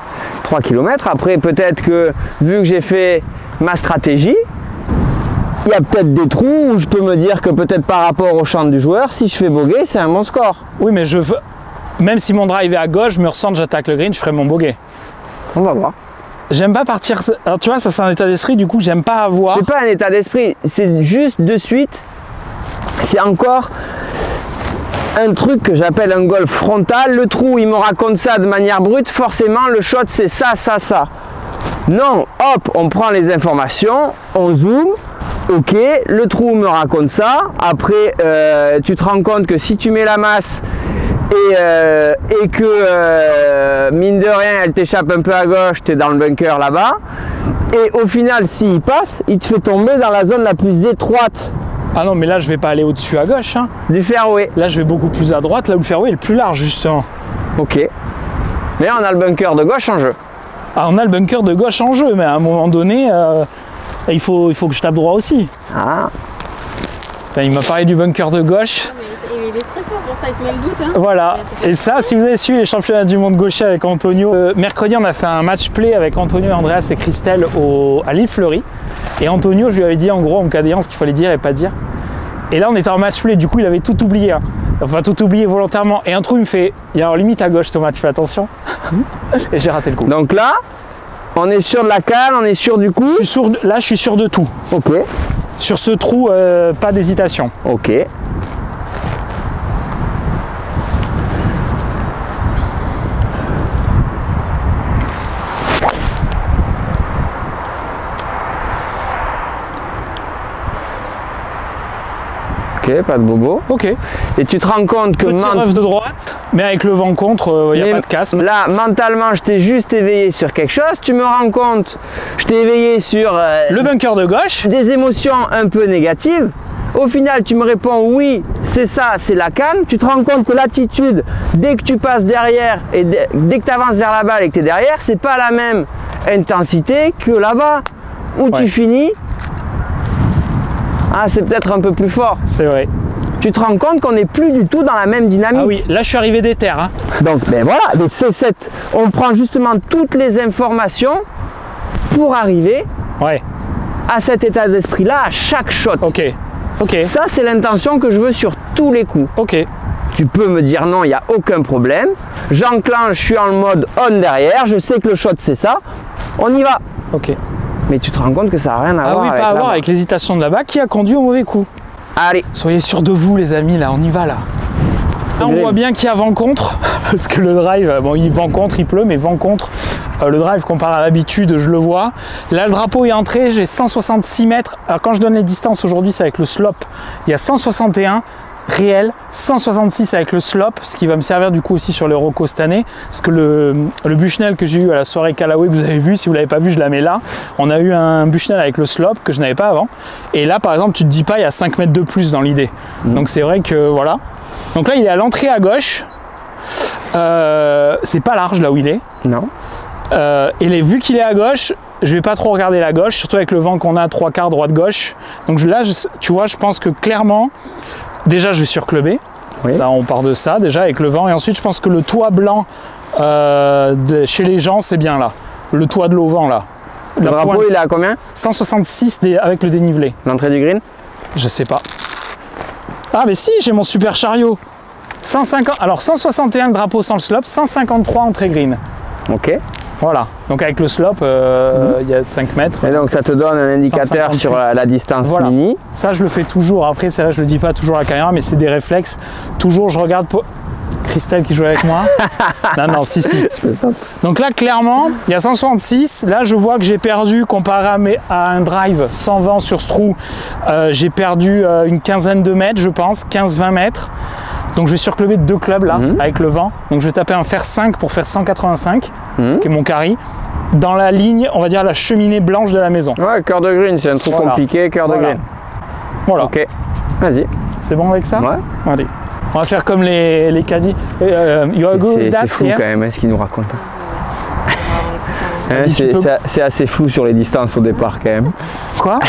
S2: trois kilomètres. Après, peut-être que vu que j'ai fait ma stratégie, il y a peut-être des trous où je peux me dire que peut-être par rapport au champ du joueur, si je fais bogey, c'est un bon score.
S1: Oui, mais je veux... même si mon drive est à gauche, je me ressens, j'attaque le green, je ferai mon bogey.
S2: On va voir.
S1: J'aime pas partir... Alors tu vois, ça c'est un état d'esprit, du coup, j'aime pas avoir...
S2: C'est pas un état d'esprit, c'est juste de suite, c'est encore un truc que j'appelle un golf frontal. Le trou, il me raconte ça de manière brute, forcément, le shot, c'est ça, ça, ça. Non, hop, on prend les informations, on zoome. Ok, le trou me raconte ça. Après, euh, tu te rends compte que si tu mets la masse et, euh, et que euh, mine de rien, elle t'échappe un peu à gauche, tu es dans le bunker là-bas. Et au final, s'il passe, il te fait tomber dans la zone la plus étroite.
S1: Ah non, mais là, je vais pas aller au-dessus à gauche. Hein.
S2: Du fairway.
S1: Là, je vais beaucoup plus à droite, là où le fairway est le plus large, justement.
S2: Ok. Mais là, on a le bunker de gauche en jeu.
S1: Ah, on a le bunker de gauche en jeu, mais à un moment donné... Euh... Il faut, il faut que je tape droit aussi.
S2: Ah.
S1: Putain, il m'a parlé du bunker de gauche.
S3: Ah, mais il est très fort pour ça, il te met le doute. Hein.
S1: Voilà. Et ça, si vous avez suivi les championnats du monde gaucher avec Antonio, euh, mercredi, on a fait un match play avec Antonio, Andreas et Christelle au, à l'île Fleury. Et Antonio, je lui avais dit en gros en cadéant ce qu'il fallait dire et pas dire. Et là, on était en match play, du coup, il avait tout oublié. Hein. Enfin, tout oublié volontairement. Et un trou, il me fait, il y a alors limite à gauche, Thomas, tu fais attention. Et j'ai raté le coup.
S2: Donc là, on est sûr de la canne, on est sûr du coup.
S1: Je suis sûr de, là, je suis sûr de tout.
S2: Ok.
S1: Sur ce trou, euh, pas d'hésitation.
S2: Ok. Ok, pas de bobo.
S1: Ok.
S2: Et tu te rends compte que...
S1: Petit ref de droite, mais avec le vent contre, il euh, n'y a pas de casse.
S2: Là, mentalement, je t'ai juste éveillé sur quelque chose. Tu me rends compte, je t'ai éveillé sur... Euh,
S1: le bunker de gauche.
S2: Des émotions un peu négatives. Au final, tu me réponds oui, c'est ça, c'est la canne. Tu te rends compte que l'attitude, dès que tu passes derrière et dès, dès que tu avances vers la balle et que tu es derrière, c'est pas la même intensité que là-bas où ouais. tu finis. Ah, c'est peut-être un peu plus fort.
S1: C'est vrai.
S2: Tu te rends compte qu'on n'est plus du tout dans la même dynamique.
S1: Ah oui, là je suis arrivé des terres. Hein.
S2: Donc, ben voilà, mais c'est cette... on prend justement toutes les informations pour arriver
S1: ouais.
S2: à cet état d'esprit-là à chaque shot.
S1: Ok. Ok.
S2: Ça, c'est l'intention que je veux sur tous les coups.
S1: Ok.
S2: Tu peux me dire non, il n'y a aucun problème. J'enclenche, je suis en mode on derrière, je sais que le shot c'est ça. On y va.
S1: Ok.
S2: Mais tu te rends compte que ça n'a rien à
S1: ah
S2: voir
S1: oui,
S2: avec
S1: pas à voir avec l'hésitation de là-bas qui a conduit au mauvais coup.
S2: Allez.
S1: Soyez sûrs de vous les amis, là, on y va là. Là, on voit bien qu'il y a vent contre, parce que le drive, bon, il vent contre, il pleut, mais vent contre. Euh, le drive, comparé à l'habitude, je le vois. Là, le drapeau est entré, j'ai cent soixante-six mètres. Alors, quand je donne les distances aujourd'hui, c'est avec le slope. Il y a cent soixante et un réel, cent soixante-six avec le slope, ce qui va me servir du coup aussi sur le Rocco cette année. Parce que le, le Bushnell que j'ai eu à la soirée Callaway, vous avez vu, si vous ne l'avez pas vu, je la mets là. On a eu un Bushnell avec le slope que je n'avais pas avant. Et là, par exemple, tu te dis pas, il y a cinq mètres de plus dans l'idée. Mmh. Donc, c'est vrai que voilà. Donc là, il est à l'entrée à gauche. Euh, c'est pas large là où il est.
S2: Non.
S1: Euh, et les, vu qu'il est à gauche, je vais pas trop regarder la gauche, surtout avec le vent qu'on a à trois quarts droite-gauche. Donc là, je, tu vois, je pense que clairement, déjà, je vais surclubber. Oui. Là, on part de ça, déjà, avec le vent. Et ensuite, je pense que le toit blanc euh, de, chez les gens, c'est bien là. Le toit de l'auvent, là.
S2: Le
S1: la
S2: drapeau,
S1: pointe,
S2: il est à combien?
S1: cent soixante-six avec le dénivelé.
S2: L'entrée du green?
S1: Je sais pas. Ah, mais si, j'ai mon super chariot. cent cinquante, alors cent soixante et un le drapeau sans le slope, cent cinquante-trois entrée green.
S2: Ok.
S1: Voilà, donc avec le slope, euh, mmh. il y a cinq mètres.
S2: Et donc ça te donne un indicateur sur la, la distance voilà. mini.
S1: Ça, je le fais toujours. Après, c'est vrai, je le dis pas toujours à la caméra, mais c'est des réflexes. Toujours, je regarde pour... Christelle qui joue avec moi. non, non, si, si. Donc là, clairement, il y a cent soixante-six. Là, je vois que j'ai perdu, comparé à, mes, à un drive cent vingt sur ce trou, euh, j'ai perdu euh, une quinzaine de mètres, je pense, quinze vingt mètres. Donc je vais surclubber deux clubs là, mmh. avec le vent. Donc je vais taper un fer cinq pour faire cent quatre-vingt-cinq, mmh. qui est mon carry, dans la ligne, on va dire la cheminée blanche de la maison.
S2: Ouais, cœur de green, c'est un trou voilà. compliqué, cœur
S1: voilà.
S2: de green.
S1: Voilà.
S2: Ok, vas-y.
S1: C'est bon avec ça?
S2: Ouais.
S1: Allez. On va faire comme les, les caddies. Euh,
S2: c'est fou quand même hein, ce qu'il nous raconte. hein, c'est peux... assez flou sur les distances au départ quand même.
S1: Quoi?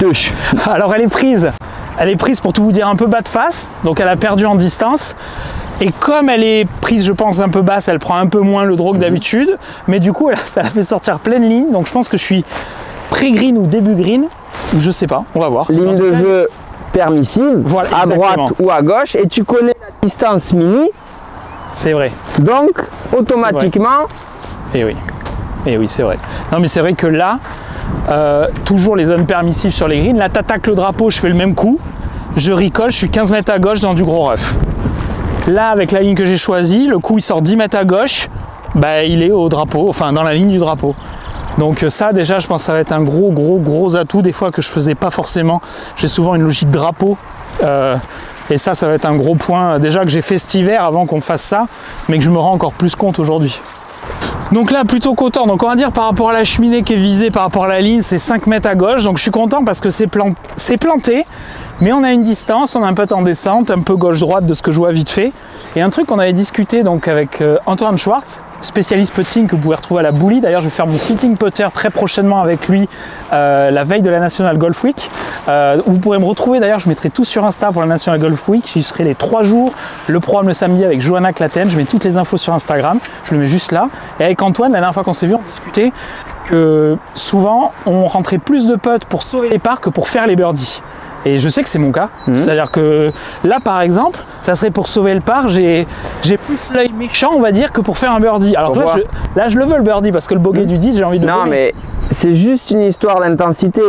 S2: touche.
S1: Alors elle est prise, elle est prise pour tout vous dire un peu bas de face, donc elle a perdu en distance. Et comme elle est prise, je pense, un peu basse, elle prend un peu moins le draw que d'habitude. Mais du coup, elle, ça la fait sortir pleine ligne. Donc je pense que je suis pré-green ou début green. Je sais pas, on va voir.
S2: Ligne de jeu permissive,
S1: voilà,
S2: à droite ou à gauche. Et tu connais la distance mini.
S1: C'est vrai.
S2: Donc, automatiquement...
S1: Et oui, et oui, c'est vrai. Non, mais c'est vrai que là, euh, toujours les zones permissives sur les greens. Là, t'attaques le drapeau, je fais le même coup. Je ricole, je suis quinze mètres à gauche dans du gros rough. Là, avec la ligne que j'ai choisie, le coup il sort dix mètres à gauche, bah, il est au drapeau, enfin dans la ligne du drapeau. Donc ça déjà, je pense que ça va être un gros gros gros atout, des fois que je faisais pas forcément. J'ai souvent une logique drapeau, euh, et ça, ça va être un gros point déjà que j'ai fait cet hiver avant qu'on fasse ça, mais que je me rends encore plus compte aujourd'hui. Donc là, plutôt qu'autant, donc on va dire par rapport à la cheminée qui est visée par rapport à la ligne, c'est cinq mètres à gauche, donc je suis content parce que c'est plan... planté. Mais on a une distance, on a un peu en descente, un peu gauche-droite de ce que je vois vite fait. Et un truc qu'on avait discuté donc avec euh, Antoine Schwartz, spécialiste putting que vous pouvez retrouver à la Boulie. D'ailleurs, je vais faire mon fitting putter très prochainement avec lui euh, la veille de la National Golf Week. Euh, vous pourrez me retrouver, d'ailleurs, je mettrai tout sur Insta pour la National Golf Week. J'y serai les trois jours, le programme le samedi avec Johanna Claten. Je mets toutes les infos sur Instagram, je le mets juste là. Et avec Antoine, la dernière fois qu'on s'est vu, on discutait que souvent, on rentrait plus de putts pour sauver les parts que pour faire les birdies. Et je sais que c'est mon cas, mmh. C'est-à-dire que là par exemple, ça serait pour sauver le par, j'ai plus l'œil méchant on va dire que pour faire un birdie. Alors là je, là je le veux le birdie parce que le bogey mmh. du dix j'ai envie de le
S2: Non voler. Mais c'est juste une histoire d'intensité.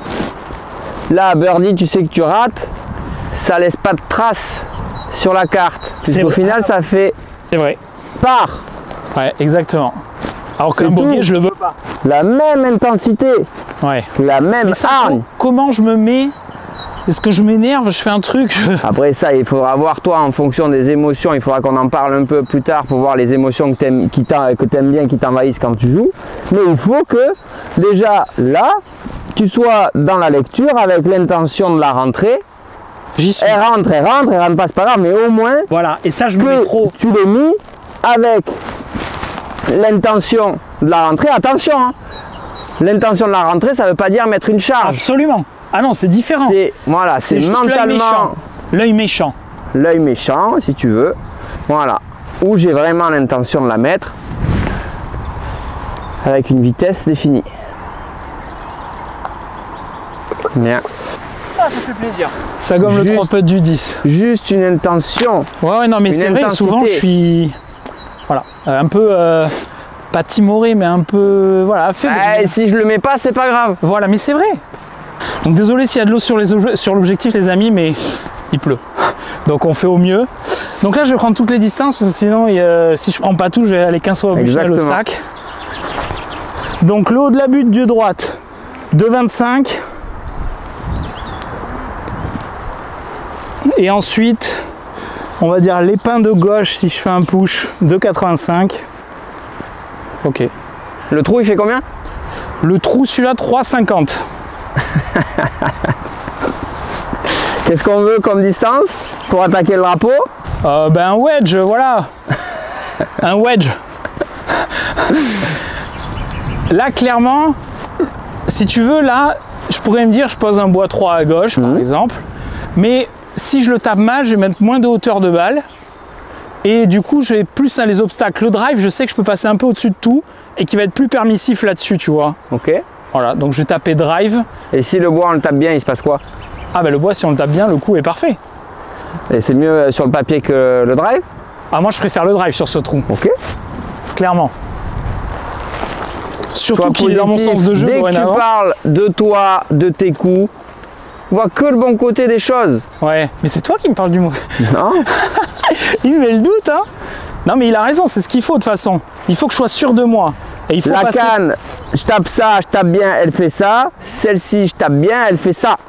S2: Là birdie tu sais que tu rates, ça laisse pas de traces sur la carte. Au final ça fait
S1: c'est vrai.
S2: Par.
S1: Ouais exactement. Alors qu'un bogey je le veux pas.
S2: La même intensité.
S1: Ouais.
S2: La même hargne.
S1: Comment je me mets? Est-ce que je m'énerve? Je fais un truc je...
S2: Après ça, il faudra voir toi en fonction des émotions. Il faudra qu'on en parle un peu plus tard pour voir les émotions que tu aimes, qui que t'aimes bien, qui t'envahissent quand tu joues. Mais il faut que déjà là, tu sois dans la lecture avec l'intention de la rentrée.
S1: J'y suis.
S2: Elle rentre, elle rentre, elle rentre pas, c'est pas grave, mais au moins.
S1: Voilà, et ça je me mets trop.
S2: Tu l'as mis avec l'intention de la rentrée. Attention, hein. L'intention de la rentrée, ça veut pas dire mettre une charge.
S1: Absolument. Ah non, c'est différent.
S2: Voilà, c'est mentalement
S1: l'œil méchant.
S2: L'œil méchant, si tu veux. Voilà. Où j'ai vraiment l'intention de la mettre avec une vitesse définie. Bien.
S1: Ah, ça fait plaisir. Ça gomme juste, le trois putts du dix.
S2: Juste une intention.
S1: Ouais, ouais non, mais c'est vrai, souvent je suis. Voilà. Un peu. Euh, pas timoré, mais un peu. Voilà. Fait
S2: ah, si je le mets pas, c'est pas grave.
S1: Voilà, mais c'est vrai. Donc désolé s'il y a de l'eau sur l'objectif les amis, mais il pleut. Donc on fait au mieux. Donc là je vais prendre toutes les distances, parce que sinon euh, si je prends pas tout, je vais aller quinze fois au buffet le sac. Donc le haut de la butte du droite, deux vingt-cinq. Et ensuite, on va dire l'épin de gauche, si je fais un push, deux quatre-vingt-cinq. Ok.
S2: Le trou il fait combien?
S1: Le trou celui-là, trois cinquante.
S2: Qu'est-ce qu'on veut comme distance pour attaquer le drapeau?
S1: euh, Ben un wedge, voilà. Un wedge. Là, clairement, si tu veux, là, je pourrais me dire, je pose un bois trois à gauche, par mmh. exemple. Mais si je le tape mal, je vais mettre moins de hauteur de balle. Et du coup, j'ai plus hein, les obstacles. Le drive, je sais que je peux passer un peu au-dessus de tout et qui va être plus permissif là-dessus, tu vois.
S2: Ok.
S1: Voilà, donc je vais taper drive.
S2: Et si le bois on le tape bien, il se passe quoi?
S1: Ah ben le bois, si on le tape bien, le coup est parfait.
S2: Et c'est mieux sur le papier que le drive?
S1: Ah moi je préfère le drive sur ce trou.
S2: Ok.
S1: Clairement. Surtout qu'il est dans mon sens de jeu.
S2: Dès que tu parles de toi, de tes coups, on voit que le bon côté des choses.
S1: Ouais, mais c'est toi qui me parles du mot.
S2: Non.
S1: Il me met le doute, hein. Non mais il a raison, c'est ce qu'il faut de toute façon. Il faut que je sois sûr de moi. Et il faut
S2: la
S1: passer...
S2: canne, je tape ça, je tape bien, elle fait ça. Celle-ci, je tape bien, elle fait ça.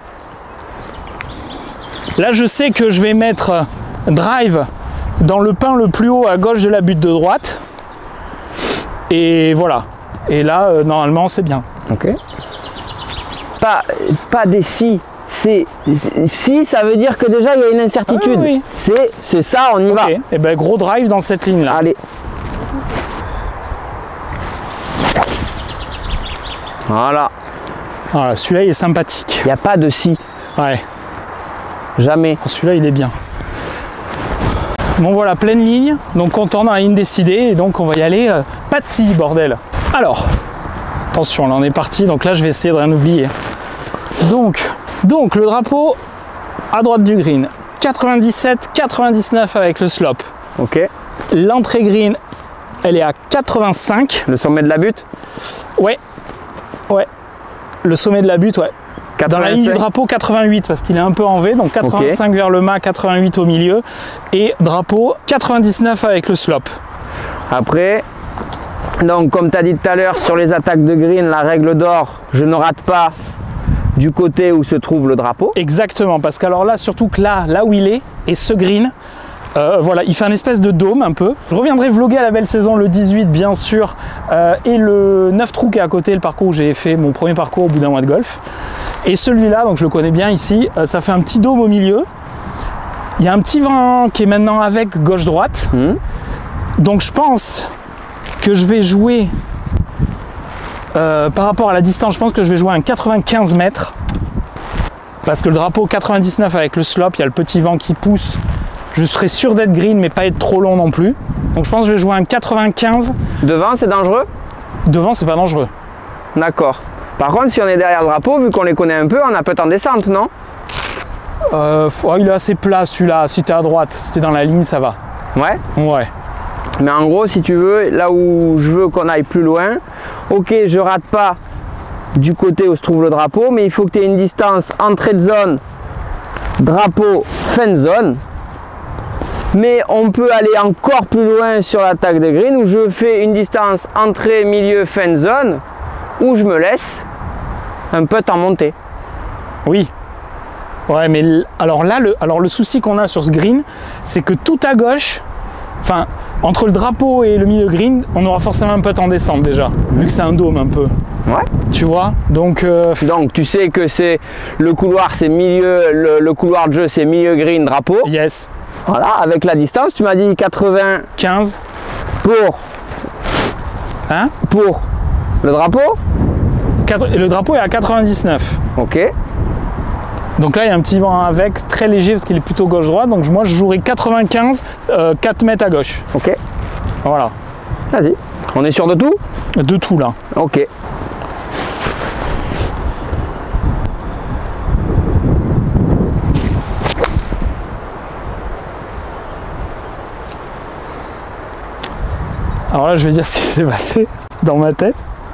S1: Là, je sais que je vais mettre drive dans le pin le plus haut à gauche de la butte de droite. Et voilà. Et là, euh, normalement, c'est bien.
S2: Ok. Pas, pas des si. C'est si, ça veut dire que déjà, il y a une incertitude. Ah, oui. C'est ça, on y okay. va.
S1: Et ben gros drive dans cette ligne-là.
S2: Allez. Voilà.
S1: Voilà, celui-là il est sympathique.
S2: Il n'y a pas de si.
S1: Ouais.
S2: Jamais.
S1: Celui-là il est bien. Bon voilà, pleine ligne, donc content dans la ligne décidée, et donc on va y aller, euh, pas de si, bordel. Alors, attention, là on est parti, donc là je vais essayer de rien oublier. Donc, donc le drapeau à droite du green, quatre-vingt-dix-sept quatre-vingt-dix-neuf avec le slope.
S2: Ok.
S1: L'entrée green, elle est à quatre-vingt-cinq.
S2: Le sommet de la butte?
S1: Ouais, ouais. Le sommet de la butte, ouais. Dans la ligne du drapeau, quatre-vingt-huit parce qu'il est un peu en V, donc quatre-vingt-cinq okay. vers le mât, quatre-vingt-huit au milieu, et drapeau quatre-vingt-dix-neuf avec le slope.
S2: Après, donc comme tu as dit tout à l'heure, sur les attaques de green, la règle d'or, je ne rate pas du côté où se trouve le drapeau.
S1: Exactement, parce qu'alors là, surtout que là, là où il est, et ce green, Euh, voilà, il fait un espèce de dôme un peu. Je reviendrai vlogger à la belle saison le dix-huit bien sûr, euh, et le neuf trous qui est à côté, le parcours où j'ai fait mon premier parcours au bout d'un mois de golf. Et celui-là, donc je le connais bien ici, euh, ça fait un petit dôme au milieu. Il y a un petit vent qui est maintenant avec gauche-droite. Mmh. Donc je pense que je vais jouer, euh, par rapport à la distance, je pense que je vais jouer un quatre-vingt-quinze mètres. Parce que le drapeau quatre-vingt-dix-neuf avec le slope, il y a le petit vent qui pousse. Je serai sûr d'être green, mais pas être trop long non plus. Donc je pense que je vais jouer un quatre-vingt-quinze.
S2: Devant, c'est dangereux?
S1: Devant, c'est pas dangereux.
S2: D'accord. Par contre, si on est derrière le drapeau, vu qu'on les connaît un peu, on a peut-être en descente, non?
S1: euh, oh, Il est assez plat celui-là. Si t'es à droite, si t'es dans la ligne, ça va.
S2: Ouais?
S1: Ouais.
S2: Mais en gros, si tu veux, là où je veux qu'on aille plus loin, ok, je rate pas du côté où se trouve le drapeau, mais il faut que tu aies une distance entrée de zone, drapeau, fin de zone. Mais on peut aller encore plus loin sur l'attaque de green où je fais une distance entrée, milieu, fin de zone où je me laisse un putt en montée.
S1: Oui. Ouais, mais alors là, le, alors le souci qu'on a sur ce green, c'est que tout à gauche, enfin, entre le drapeau et le milieu green, on aura forcément un putt en descente déjà, vu que c'est un dôme un peu.
S2: Ouais.
S1: Tu vois, donc... Euh...
S2: Donc tu sais que c'est le couloir, c'est milieu, le, le couloir de jeu, c'est milieu green, drapeau.
S1: Yes.
S2: Voilà, avec la distance, tu m'as dit quatre-vingt-quinze pour,
S1: hein
S2: pour le drapeau.
S1: Et le drapeau est à quatre-vingt-dix-neuf.
S2: Ok.
S1: Donc là, il y a un petit vent avec, très léger parce qu'il est plutôt gauche-droite. Donc moi, je jouerai quatre-vingt-quinze, euh, quatre mètres à gauche.
S2: Ok.
S1: Voilà.
S2: Vas-y. On est sûr de tout?
S1: De tout là.
S2: Ok.
S1: Alors là, je vais dire ce qui s'est passé dans ma tête.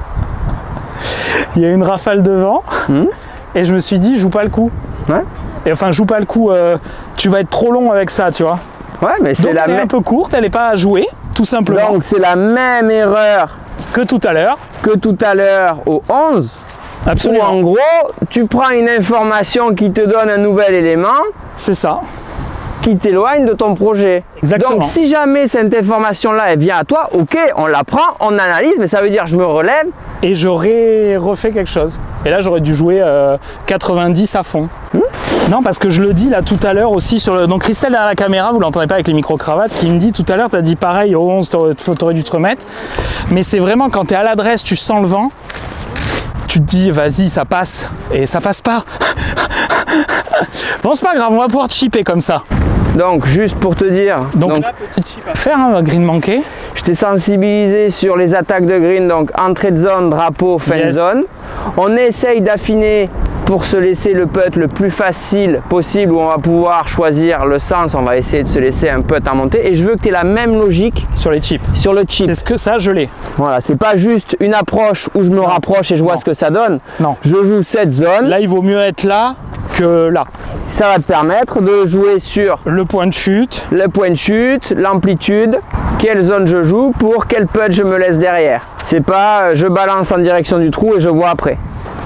S1: Il y a une rafale de vent mmh. et je me suis dit, joue pas le coup.
S2: Ouais.
S1: Et enfin, joue pas le coup, euh, tu vas être trop long avec ça, tu vois.
S2: Ouais, mais c'est la
S1: elle est un peu courte, elle n'est pas à jouer, tout simplement.
S2: Donc c'est la même erreur
S1: que tout à l'heure.
S2: Que tout à l'heure au onze.
S1: Absolument.
S2: Où en gros, tu prends une information qui te donne un nouvel élément.
S1: C'est ça.
S2: Qui t'éloigne de ton projet.
S1: Exactement.
S2: Donc si jamais cette information-là elle vient à toi, ok, on la prend, on analyse, mais ça veut dire je me relève.
S1: Et j'aurais refait quelque chose. Et là j'aurais dû jouer euh, quatre-vingt-dix à fond. Hmm. Non, parce que je le dis là tout à l'heure aussi sur le... Donc Christelle derrière la caméra, vous l'entendez pas avec les micro-cravates, qui me dit tout à l'heure, tu as dit pareil, au onze, tu aurais dû te remettre. Mais c'est vraiment quand tu es à l'adresse, tu sens le vent, tu te dis vas-y, ça passe. Et ça passe pas. Bon, c'est pas grave, on va pouvoir chipper comme ça.
S2: Donc juste pour te dire,
S1: donc, donc là, petit chip à faire, hein, green manqué.
S2: Je t'ai sensibilisé sur les attaques de green, donc entrée de zone, drapeau, fin yes. de zone. On essaye d'affiner pour se laisser le putt le plus facile possible où on va pouvoir choisir le sens. On va essayer de se laisser un putt en montée et je veux que tu aies la même logique
S1: sur les chips.
S2: Sur le chip.
S1: C'est ce que ça, je l'ai.
S2: Voilà, c'est pas juste une approche où je me non. rapproche et je vois non. ce que ça donne.
S1: Non.
S2: Je joue cette zone.
S1: Là, il vaut mieux être là que là.
S2: Ça va te permettre de jouer sur
S1: le point de chute,
S2: le point de chute, l'amplitude, quelle zone je joue, pour quel putt je me laisse derrière. C'est pas je balance en direction du trou et je vois après.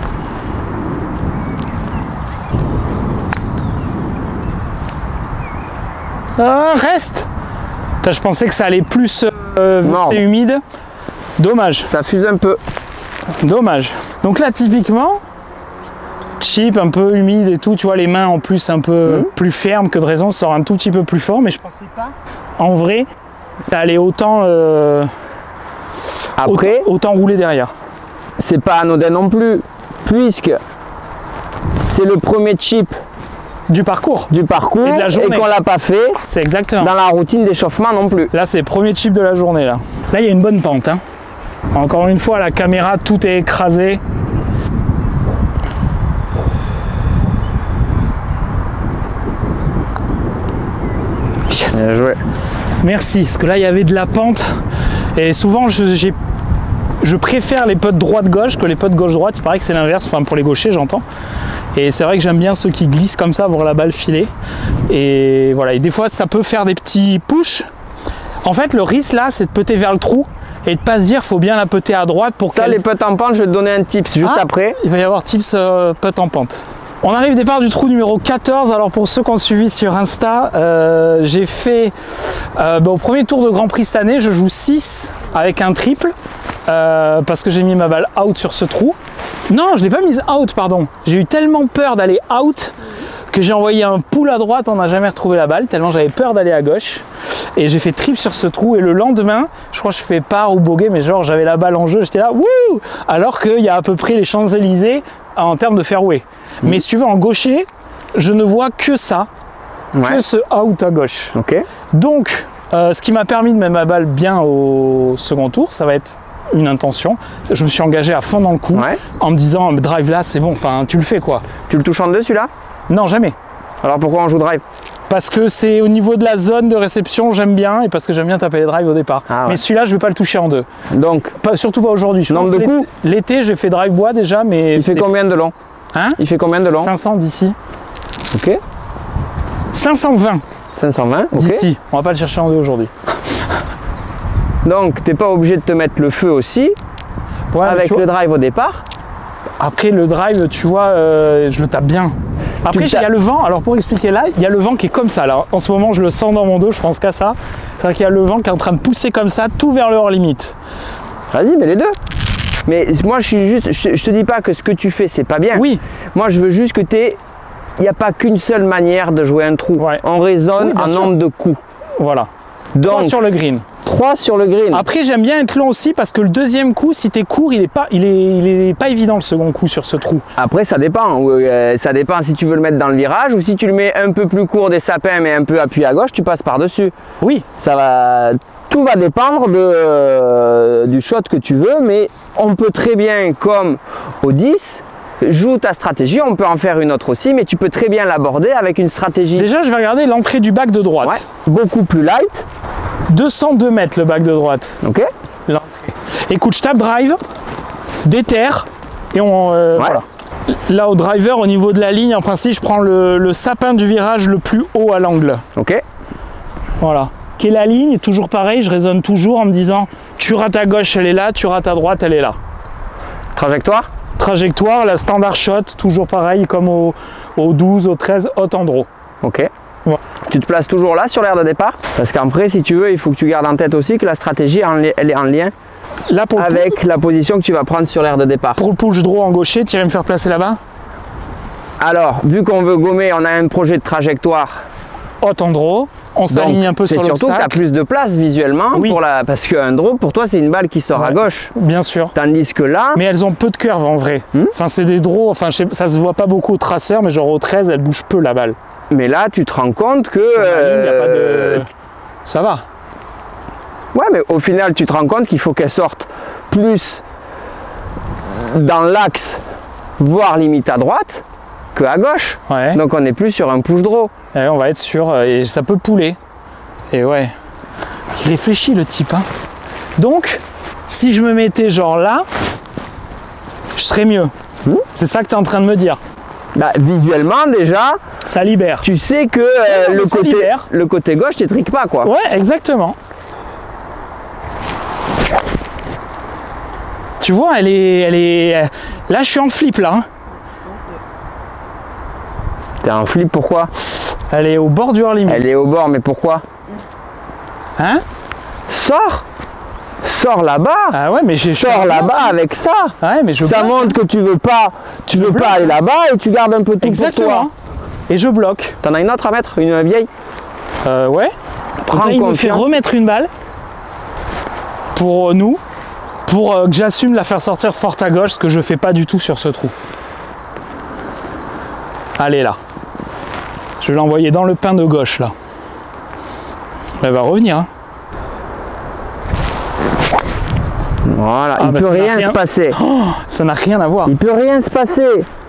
S1: Euh, reste. Je pensais que ça allait plus euh, vu que c'est humide. Dommage.
S2: Ça fuse un peu.
S1: Dommage. Donc là, typiquement, chip un peu humide et tout, tu vois, les mains en plus un peu mmh. plus fermes que de raison, ça sort un tout petit peu plus fort, mais je pensais pas, en vrai, ça allait autant, euh,
S2: après,
S1: autant, autant rouler derrière.
S2: C'est pas anodin non plus. puisque c'est le premier chip
S1: Du parcours.
S2: du parcours
S1: Et de la
S2: et,
S1: journée.
S2: qu'on l'a pas fait
S1: C'est exactement.
S2: dans la routine d'échauffement non plus.
S1: Là, c'est le premier chip de la journée. Là, là il y a une bonne pente. Hein. Encore une fois, la caméra, tout est écrasé. Yes.
S2: Bien joué.
S1: Merci, parce que là, il y avait de la pente. Et souvent, je, j'ai, je préfère les potes droite-gauche que les potes gauche-droite. Il paraît que c'est l'inverse, enfin pour les gauchers, j'entends. Et c'est vrai que j'aime bien ceux qui glissent comme ça, voir la balle filer. Et voilà, et des fois, ça peut faire des petits push. En fait, le risque là, c'est de peter vers le trou et de pas se dire faut bien la peter à droite pour
S2: Ça,
S1: qu'elle...
S2: les potes en pente, je vais te donner un tips juste
S1: Ah,
S2: après.
S1: Il va y avoir tips euh, putt en pente. On arrive au départ du trou numéro quatorze. Alors pour ceux qui ont suivi sur Insta, euh, j'ai fait euh, bah, au premier tour de Grand Prix cette année, je joue six avec un triple euh, parce que j'ai mis ma balle out sur ce trou. Non, je ne l'ai pas mise out, pardon. J'ai eu tellement peur d'aller out que j'ai envoyé un pull à droite, on n'a jamais retrouvé la balle, tellement j'avais peur d'aller à gauche. Et j'ai fait triple sur ce trou. Et le lendemain, je crois que je fais par ou bogey, mais genre j'avais la balle en jeu, j'étais là, wouh! Alors qu'il y a à peu près les Champs-Élysées en termes de fairway. Mmh. Mais si tu veux, en gaucher, je ne vois que ça,
S2: Ouais.
S1: que ce out à gauche.
S2: Ok.
S1: Donc, euh, ce qui m'a permis de mettre ma balle bien au second tour, ça va être une intention. Je me suis engagé à fond dans le coup
S2: Ouais.
S1: en me disant, drive là, c'est bon, enfin, tu le fais quoi.
S2: Tu le touches en deux celui-là?
S1: Non, jamais.
S2: Alors pourquoi on joue drive?
S1: Parce que c'est au niveau de la zone de réception, j'aime bien, et parce que j'aime bien taper les drives au départ.
S2: Ah ouais.
S1: Mais celui-là, je ne vais pas le toucher en deux.
S2: Donc,
S1: Pas, surtout pas aujourd'hui. Je
S2: Nombre
S1: pense
S2: de
S1: l'été-
S2: coups
S1: L'été, j'ai fait drive bois déjà, mais
S2: il fait
S1: c'est-
S2: combien de long?
S1: Hein
S2: Il fait combien de long?
S1: cinq cents d'ici.
S2: Ok.
S1: cinq cent vingt
S2: cinq cent vingt. Ok.
S1: d'ici. On va pas le chercher en deux aujourd'hui.
S2: Donc, t'es pas obligé de te mettre le feu aussi
S1: Ouais, mais
S2: avec
S1: tu vois,
S2: le drive au départ.
S1: après le drive, tu vois, euh, je le tape bien. Après,
S2: le
S1: il y a
S2: tapes.
S1: le vent. Alors pour expliquer là, il y a le vent qui est comme ça. Là, en ce moment, je le sens dans mon dos. Je pense qu'à ça. C'est-à-dire qu'il y a le vent qui est en train de pousser comme ça, tout vers le hors limite.
S2: Vas-y, mais les deux. Mais moi, je suis juste, je, je te dis pas que ce que tu fais, c'est pas bien.
S1: Oui.
S2: Moi, je veux juste que t'aies. Il n'y a pas qu'une seule manière de jouer un trou.
S1: Ouais.
S2: On raisonne
S1: Oui, bien
S2: en
S1: sûr.
S2: nombre de coups.
S1: Voilà.
S2: Donc,
S1: Trois sur le green.
S2: trois sur le green.
S1: Après, j'aime bien être long aussi parce que le deuxième coup, si t'es court, il est pas, il est, il est pas évident le second coup sur ce trou.
S2: Après, ça dépend. Euh, ça dépend si tu veux le mettre dans le virage ou si tu le mets un peu plus court des sapins mais un peu appuyé à gauche, tu passes par-dessus.
S1: Oui.
S2: Ça va. Tout va dépendre de, euh, du shot que tu veux, mais on peut très bien, comme au dix, joue ta stratégie. On peut en faire une autre aussi, mais tu peux très bien l'aborder avec une stratégie
S1: Déjà, je vais regarder l'entrée du bac de droite.
S2: ouais, beaucoup plus light.
S1: deux cent deux mètres le bac de droite.
S2: Ok.
S1: L'entrée. Écoute, je tape drive, déterre et on. euh,
S2: Ouais.
S1: Voilà. Là, au driver, au niveau de la ligne, en principe, je prends le, le sapin du virage le plus haut à l'angle.
S2: Ok.
S1: Voilà. Quelle est la ligne? Toujours pareil, je raisonne toujours en me disant tu rates à gauche, elle est là, tu rates à droite, elle est là.
S2: Trajectoire.
S1: Trajectoire, la standard shot, toujours pareil, comme au, au douze, au treize, hot en draw.
S2: Ok.
S1: Ouais.
S2: Tu te places toujours là sur l'aire de départ parce qu'après, si tu veux, il faut que tu gardes en tête aussi que la stratégie, elle est en lien
S1: Là, pour le,
S2: avec la position que tu vas prendre sur l'aire de départ.
S1: pour le push draw en gaucher, tu irais me faire placer là-bas?
S2: Alors, vu qu'on veut gommer, on a un projet de trajectoire.
S1: Hot en draw, on s'aligne un peu
S2: c'est
S1: sur
S2: surtout que tu as
S1: l'obstacle.
S2: plus de place visuellement
S1: Oui.
S2: pour la... parce qu'un draw, pour toi, c'est une balle qui sort à
S1: Ouais.
S2: gauche.
S1: Bien sûr.
S2: Tandis que là,
S1: Mais elles ont peu de curve en vrai.
S2: Hmm.
S1: Enfin, c'est des draws, enfin, je sais- ça se voit pas beaucoup au traceur, mais genre au treize, elle bouge peu la balle.
S2: mais là, tu te rends compte que...
S1: Sur la ligne, y a pas
S2: euh,
S1: de... Ça va.
S2: Ouais, mais au final, tu te rends compte qu'il faut qu'elle sorte plus dans l'axe, voire limite à droite, que à gauche.
S1: Ouais.
S2: Donc on n'est plus sur un push draw.
S1: Et on va être sûr, euh, et ça peut pouler. Et ouais. Il réfléchit le type. Hein. Donc, si je me mettais genre là, je serais mieux.
S2: Hmm.
S1: C'est ça que tu es en train de me dire.
S2: Bah, visuellement, déjà,
S1: Ça libère.
S2: tu sais que euh,
S1: non,
S2: le,
S1: mais ça
S2: côté,
S1: libère.
S2: le côté gauche, tu triques pas, quoi.
S1: Ouais, exactement. Tu vois, elle est, elle est. Là, je suis en flip là. hein.
S2: T'es un flip, pourquoi?
S1: Elle est au bord du hors limit.
S2: Elle est au bord, mais pourquoi?
S1: Hein?
S2: Sors Sors là-bas
S1: Ah ouais, mais j'ai.
S2: Sors là-bas avec ça.
S1: Ouais, mais je.
S2: Ça
S1: bloque.
S2: montre que tu veux pas, tu veux
S1: bloque.
S2: pas aller là-bas et tu gardes un peu tout pour
S1: Exactement.
S2: toi.
S1: Et je bloque.
S2: T'en as une autre à mettre, une vieille?
S1: Euh, ouais.
S2: Prends
S1: Donc là, il me fait
S2: confiance.
S1: remettre une balle pour euh, nous, pour euh, que j'assume de la faire sortir forte à gauche, ce que je fais pas du tout sur ce trou. Allez là. Je vais l'envoyer dans le pin de gauche là. Elle va revenir. Hein.
S2: Voilà,
S1: Ah,
S2: il
S1: bah,
S2: peut
S1: ça n'a
S2: rien,
S1: rien-
S2: se passer.
S1: Oh, ça n'a rien à voir.
S2: Il peut rien se passer.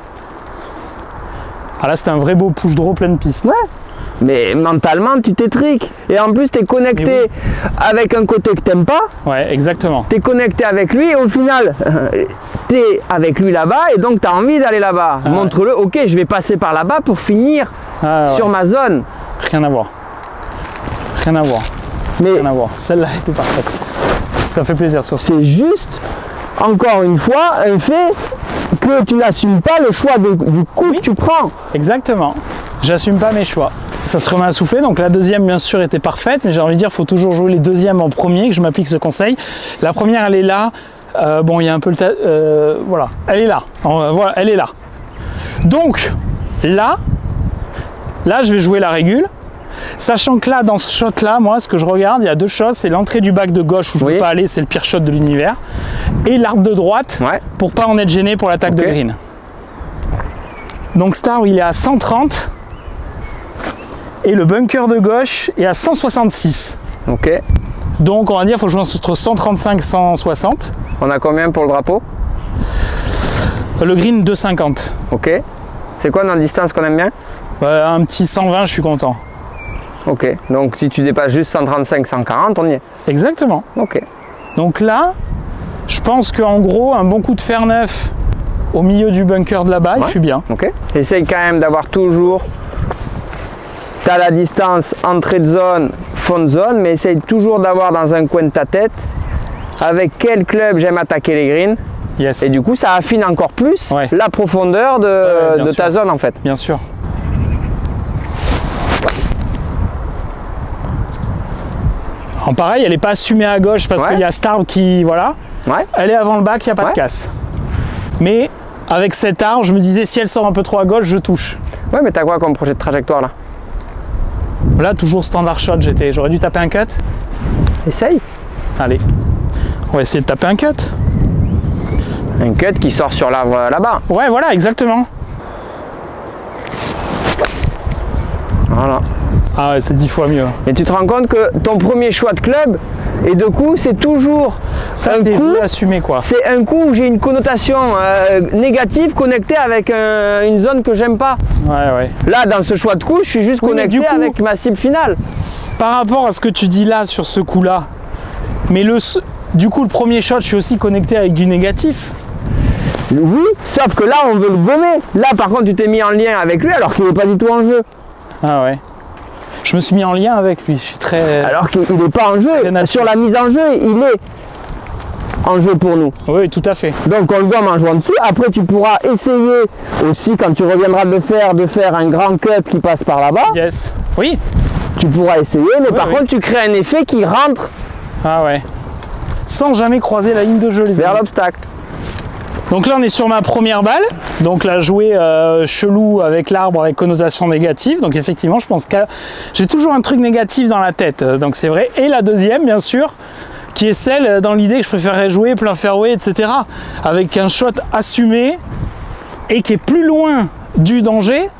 S1: Ah là, c'est un vrai beau push draw pleine piste.
S2: Ouais. Mais mentalement, tu t'étriques. Et en plus, tu es connecté
S1: oui.
S2: avec un côté que t'aimes pas.
S1: Ouais, exactement.
S2: Tu es connecté avec lui et au final, tu es avec lui là-bas et donc tu as envie d'aller là-bas.
S1: Ah,
S2: Montre-le, ok, je vais passer par là-bas pour finir
S1: Ah,
S2: sur
S1: ouais.
S2: ma zone.
S1: Rien à voir. Rien à voir.
S2: Mais
S1: Rien à voir. Celle-là était parfaite. Ça fait plaisir sur ça.
S2: c'est juste, encore une fois, un fait que tu n'assumes pas le choix de- du coup
S1: Oui.
S2: que tu prends.
S1: Exactement. J'assume pas mes choix. Ça se remet à souffler. Donc la deuxième, bien sûr, était parfaite, mais j'ai envie de dire, il faut toujours jouer les deuxièmes en premier, que je m'applique ce conseil. La première, elle est là. Euh, bon, il y a un peu le... ta- euh, voilà, elle est là. Euh, voilà, elle est là. Donc, là, là, je vais jouer la régule. Sachant que là, dans ce shot-là, moi, ce que je regarde, il y a deux choses. C'est l'entrée du bac de gauche où je ne
S2: Oui.
S1: veux pas aller, c'est le pire shot de l'univers. Et l'arbre de droite,
S2: Ouais.
S1: pour pas en être gêné pour l'attaque
S2: Ok.
S1: de green. Donc Star, il est à cent trente. Et le bunker de gauche est à cent soixante-six.
S2: Ok.
S1: Donc on va dire qu'il faut jouer entre cent trente-cinq et cent soixante.
S2: On a combien pour le drapeau?
S1: Le green deux cinquante.
S2: Ok. C'est quoi notre distance qu'on aime bien?
S1: Euh, un petit cent vingt, je suis content.
S2: Ok. Donc si tu dépasses juste cent trente-cinq, cent quarante, on y est.
S1: Exactement.
S2: Ok.
S1: Donc là, je pense qu'en gros, un bon coup de fer neuf au milieu du bunker de là-bas,
S2: Ouais.
S1: je suis bien.
S2: Ok. Essaye quand même d'avoir toujours. Tu as la distance entrée de zone, fond de zone, mais essaye toujours d'avoir dans un coin de ta tête avec quel club j'aime attaquer les greens.
S1: Yes.
S2: Et du coup, ça affine encore plus
S1: Ouais.
S2: la profondeur de,
S1: Ouais, bien
S2: de ta
S1: sûr.
S2: zone en fait.
S1: Bien sûr. En pareil, elle n'est pas assumée à gauche parce
S2: Ouais.
S1: qu'il y a Star qui... Voilà.
S2: Ouais.
S1: Elle est avant le bac, il n'y a pas
S2: Ouais.
S1: de casse. Mais avec cet arbre, je me disais, si elle sort un peu trop à gauche, je touche.
S2: Ouais, mais t'as quoi comme projet de trajectoire là?
S1: Là, toujours standard shot, j'étais. J'aurais dû taper un cut.
S2: Essaye.
S1: Allez. On va essayer de taper un cut.
S2: Un cut qui sort sur l'arbre euh, là-bas.
S1: Ouais, voilà, exactement.
S2: Voilà.
S1: Ah ouais, c'est dix fois mieux.
S2: Et tu te rends compte que ton premier choix de club, et de coup, c'est toujours
S1: Ça,
S2: un
S1: c'est
S2: coup.
S1: assumé, quoi.
S2: C'est un coup où j'ai une connotation euh, négative connectée avec un- une zone que j'aime pas.
S1: Ouais, ouais.
S2: Là, dans ce choix de coup, je suis juste
S1: Oui, mais
S2: connecté
S1: du coup-
S2: avec ma cible finale.
S1: Par rapport à ce que tu dis là, sur ce coup-là, mais le, du coup, le premier shot, je suis aussi connecté avec du négatif.
S2: Oui, sauf que là, on veut le gommer. Là, par contre, tu t'es mis en lien avec lui alors qu'il n'est pas du tout en jeu.
S1: Ah ouais. Je me suis mis en lien avec lui. Je suis très.
S2: Alors qu'il n'est pas en jeu.
S1: Très naturel.
S2: Sur la mise en jeu, il est en jeu pour nous.
S1: Oui, tout à fait.
S2: Donc on le gomme en jouant dessus. Après, tu pourras essayer aussi, quand tu reviendras de le faire, de faire un grand cut qui passe par là-bas.
S1: Yes. Oui.
S2: Tu pourras essayer, mais
S1: Oui,
S2: par
S1: oui.
S2: contre, tu crées un effet qui rentre
S1: Ah ouais. Sans jamais croiser la ligne de jeu, les
S2: vers
S1: amis.
S2: l'obstacle.
S1: Donc là, on est sur ma première balle. Donc là, jouer euh, chelou avec l'arbre avec connotation négative. Donc effectivement, je pense que j'ai toujours un truc négatif dans la tête. Donc c'est vrai. Et la deuxième, bien sûr, qui est celle dans l'idée que je préférerais jouer plein fairway, et cetera. Avec un shot assumé et qui est plus loin du danger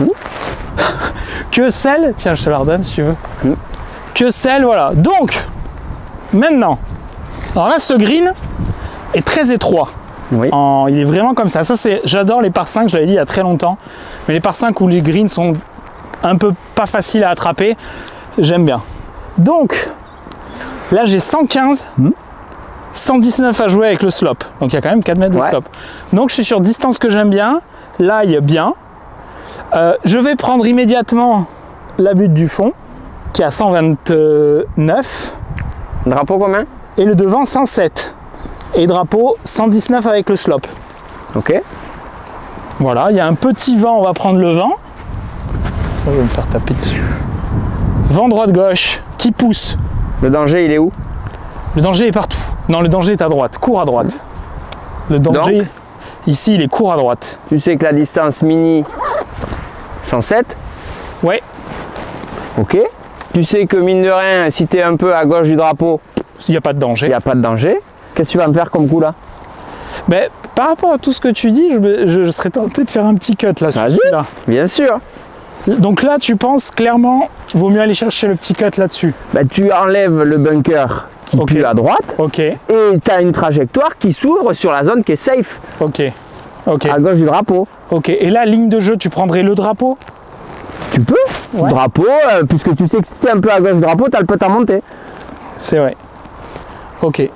S1: que celle. Tiens, je te la redonne si tu veux. Que celle, voilà. Donc, maintenant, alors là, ce green est très étroit.
S2: Oui.
S1: En- il est vraiment comme ça. Ça c'est, j'adore les par cinq, je l'avais dit il y a très longtemps. Mais les par cinq où les greens sont un peu pas faciles à attraper, j'aime bien. Donc là j'ai cent quinze, cent dix-neuf à jouer avec le slope. Donc il y a quand même quatre mètres de
S2: Ouais.
S1: slope. Donc je suis sur distance que j'aime bien. L'ail bien. Euh, je vais prendre immédiatement la butte du fond qui est à cent vingt-neuf
S2: Drapeau commun.
S1: et le devant cent sept. Et drapeau cent dix-neuf avec le slope.
S2: Ok.
S1: Voilà, il y a un petit vent, on va prendre le vent. Ça, je vais me faire taper dessus. Vent droite-gauche qui pousse.
S2: Le danger, il est où?
S1: Le danger est partout. Non, le danger est à droite, court à droite. Le danger,
S2: Donc
S1: ici, il est court à droite.
S2: Tu sais que la distance mini, cent sept.
S1: Ouais,
S2: Ok. Tu sais que mine de rien, si tu es un peu à gauche du drapeau,
S1: il n'y a pas de
S2: il
S1: danger.
S2: n'y a pas de danger. Qu'est-ce que tu vas me faire comme coup là?
S1: Mais par rapport à tout ce que tu dis, je, me- je- je serais tenté de faire un petit cut là sur
S2: Vas-y.
S1: celui-là.
S2: Bien sûr.
S1: Donc là, tu penses clairement, vaut mieux aller chercher le petit cut là-dessus.
S2: Bah, tu enlèves le bunker qui
S1: Ok.
S2: pue à droite
S1: Ok,
S2: et tu as une trajectoire qui s'ouvre sur la zone qui est safe,
S1: ok, ok,
S2: à gauche du drapeau.
S1: ok. Et là, ligne de jeu, tu prendrais le drapeau?
S2: Tu peux,
S1: Ouais.
S2: drapeau, euh, puisque tu sais que si tu es un peu à gauche du drapeau, tu as le pot à monter.
S1: C'est vrai. Ok.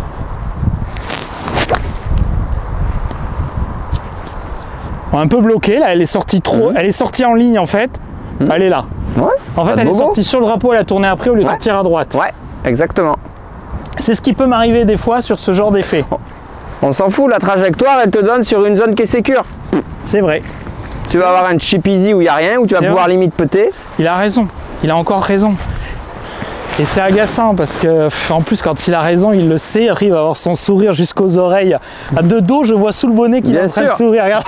S1: On est un peu bloqué là, elle est sortie trop,
S2: Mhm.
S1: elle est sortie en ligne en fait. Elle est là.
S2: Ouais.
S1: En fait,
S2: Pas de
S1: elle est
S2: bobo.
S1: sortie sur le drapeau, elle a tourné après au lieu de
S2: Ouais.
S1: partir à droite.
S2: Ouais, exactement.
S1: C'est ce qui peut m'arriver des fois sur ce genre d'effet.
S2: On s'en fout, la trajectoire, elle te donne sur une zone qui est sécure.
S1: C'est vrai.
S2: Tu vas avoir un chip easy où il n'y a rien, où tu vas
S1: C'est
S2: pouvoir
S1: vrai.
S2: limite péter.
S1: Il a raison. Il a encore raison. Et c'est agaçant parce que, pff, en plus, quand il a raison, il le sait. Il arrive à avoir son sourire jusqu'aux oreilles. À deux dos, je vois sous le bonnet qu'il est
S2: Bien
S1: en train de
S2: sûr.
S1: sourire. Regarde.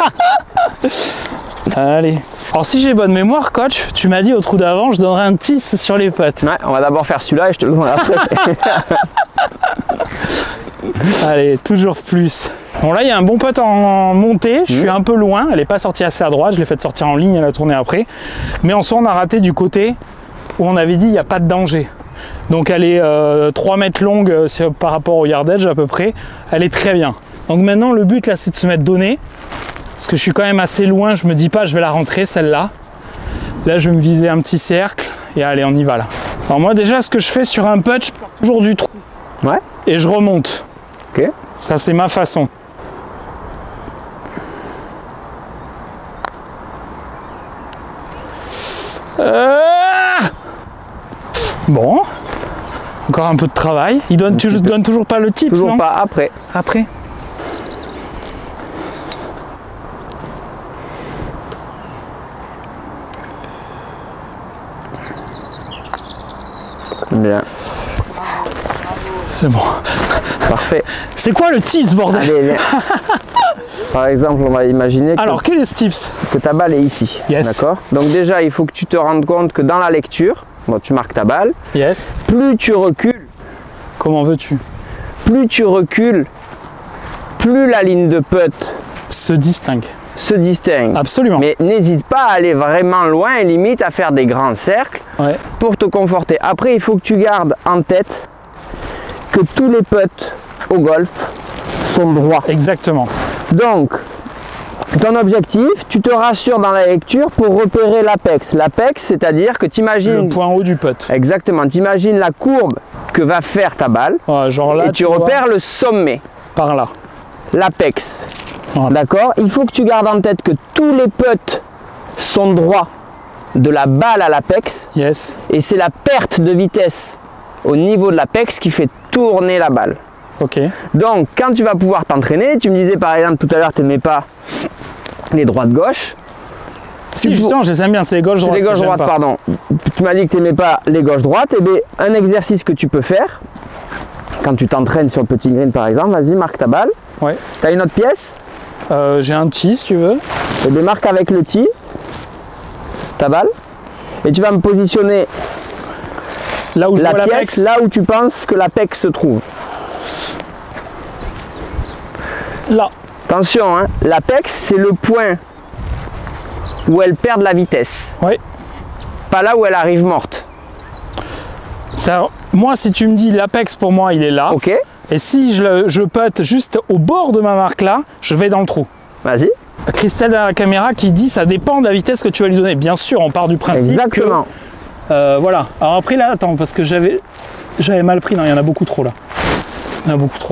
S1: Allez. Alors, si j'ai bonne mémoire, coach, tu m'as dit au trou d'avant, je donnerai un tis sur les putts.
S2: Ouais, on va d'abord faire celui-là et je te le donne après.
S1: Allez, toujours plus. Bon, là, il y a un bon putt en montée. Je suis un peu loin. Elle n'est pas sortie assez à droite. Je l'ai fait sortir en ligne. Elle a tourné après. Mais en soi, on a raté du côté où on avait dit il n'y a pas de danger. Donc, elle est euh, trois mètres longue euh, sur- par rapport au yardage à peu près. Elle est très bien. Donc, maintenant, le but là, c'est de se mettre donné. Parce que je suis quand même assez loin. Je me dis pas, je vais la rentrer celle-là. Là, je vais me viser un petit cercle. Et allez, on y va là. Alors, moi, déjà, ce que je fais sur un putt, je pars toujours du trou.
S2: Ouais,
S1: Et je remonte.
S2: ok.
S1: Ça, c'est ma façon. Euh, Bon. Encore un peu de travail. Il donne, tu donnes toujours pas le tips,
S2: Toujours
S1: non?
S2: pas après.
S1: Après.
S2: Bien,
S1: C'est bon.
S2: parfait.
S1: C'est quoi le tips, bordel?
S2: Allez, viens. Par exemple, on va imaginer que,
S1: Alors, quel est ce tips?
S2: que ta balle est ici.
S1: Yes.
S2: D'accord. Donc déjà, il faut que tu te rendes compte que dans la lecture, bon, tu marques ta balle,
S1: Yes.
S2: plus tu recules,
S1: Comment veux-tu?
S2: plus tu recules, plus la ligne de putt
S1: Se distingue.
S2: se distingue.
S1: Absolument.
S2: Mais n'hésite pas à aller vraiment loin et limite à faire des grands cercles
S1: Ouais.
S2: pour te conforter. Après, il faut que tu gardes en tête que tous les putts au golf sont droits.
S1: Exactement.
S2: Donc, ton objectif, tu te rassures dans la lecture pour repérer l'apex. L'apex, c'est-à-dire que tu
S1: Le
S2: imagines...
S1: point haut du putt.
S2: Exactement, tu imagines la courbe que va faire ta balle
S1: Ouais, genre là,
S2: et tu,
S1: vois,
S2: repères le sommet,
S1: par là.
S2: l'apex.
S1: Voilà.
S2: D'accord? Il faut que tu gardes en tête que tous les putts sont droits de la balle à l'apex
S1: Yes.
S2: et c'est la perte de vitesse au niveau de l'apex qui fait tourner la balle.
S1: Ok.
S2: Donc, quand tu vas pouvoir t'entraîner, tu me disais par exemple tout à l'heure, tu n'aimais pas les droites-gauche.
S1: Si,
S2: Tu
S1: justement, je les aime bien, c'est les
S2: C'est
S1: gauche-droite.
S2: les
S1: que j'aime
S2: gauche-droite,
S1: pas.
S2: pardon. Tu m'as dit que tu n'aimais pas les gauche-droite. Et bien, un exercice que tu peux faire, quand tu t'entraînes sur le petit green par exemple, vas-y, marque ta balle.
S1: Ouais.
S2: Tu as une autre pièce?
S1: Euh, j'ai un tee, si tu veux.
S2: Et bien, marque avec le tee ta balle. Et tu vas me positionner
S1: Là où je
S2: la
S1: vois
S2: pièce
S1: l'apex.
S2: là où tu penses que l'apex se trouve.
S1: Là.
S2: Attention, hein, l'apex, c'est le point où elle perd de la vitesse.
S1: Ouais.
S2: Pas là où elle arrive morte.
S1: Ça, moi, si tu me dis l'apex, pour moi, il est là.
S2: Ok,
S1: Et si je, le- je putt juste au bord de ma marque là, je vais dans le trou.
S2: vas-y.
S1: Christelle à la caméra qui dit ça dépend de la vitesse que tu vas lui donner. Bien sûr, on part du principe
S2: Exactement.
S1: que... euh, voilà. Alors après là, attends, parce que j'avais j'avais mal pris. Non, il y en a beaucoup trop là. Il y en a beaucoup trop.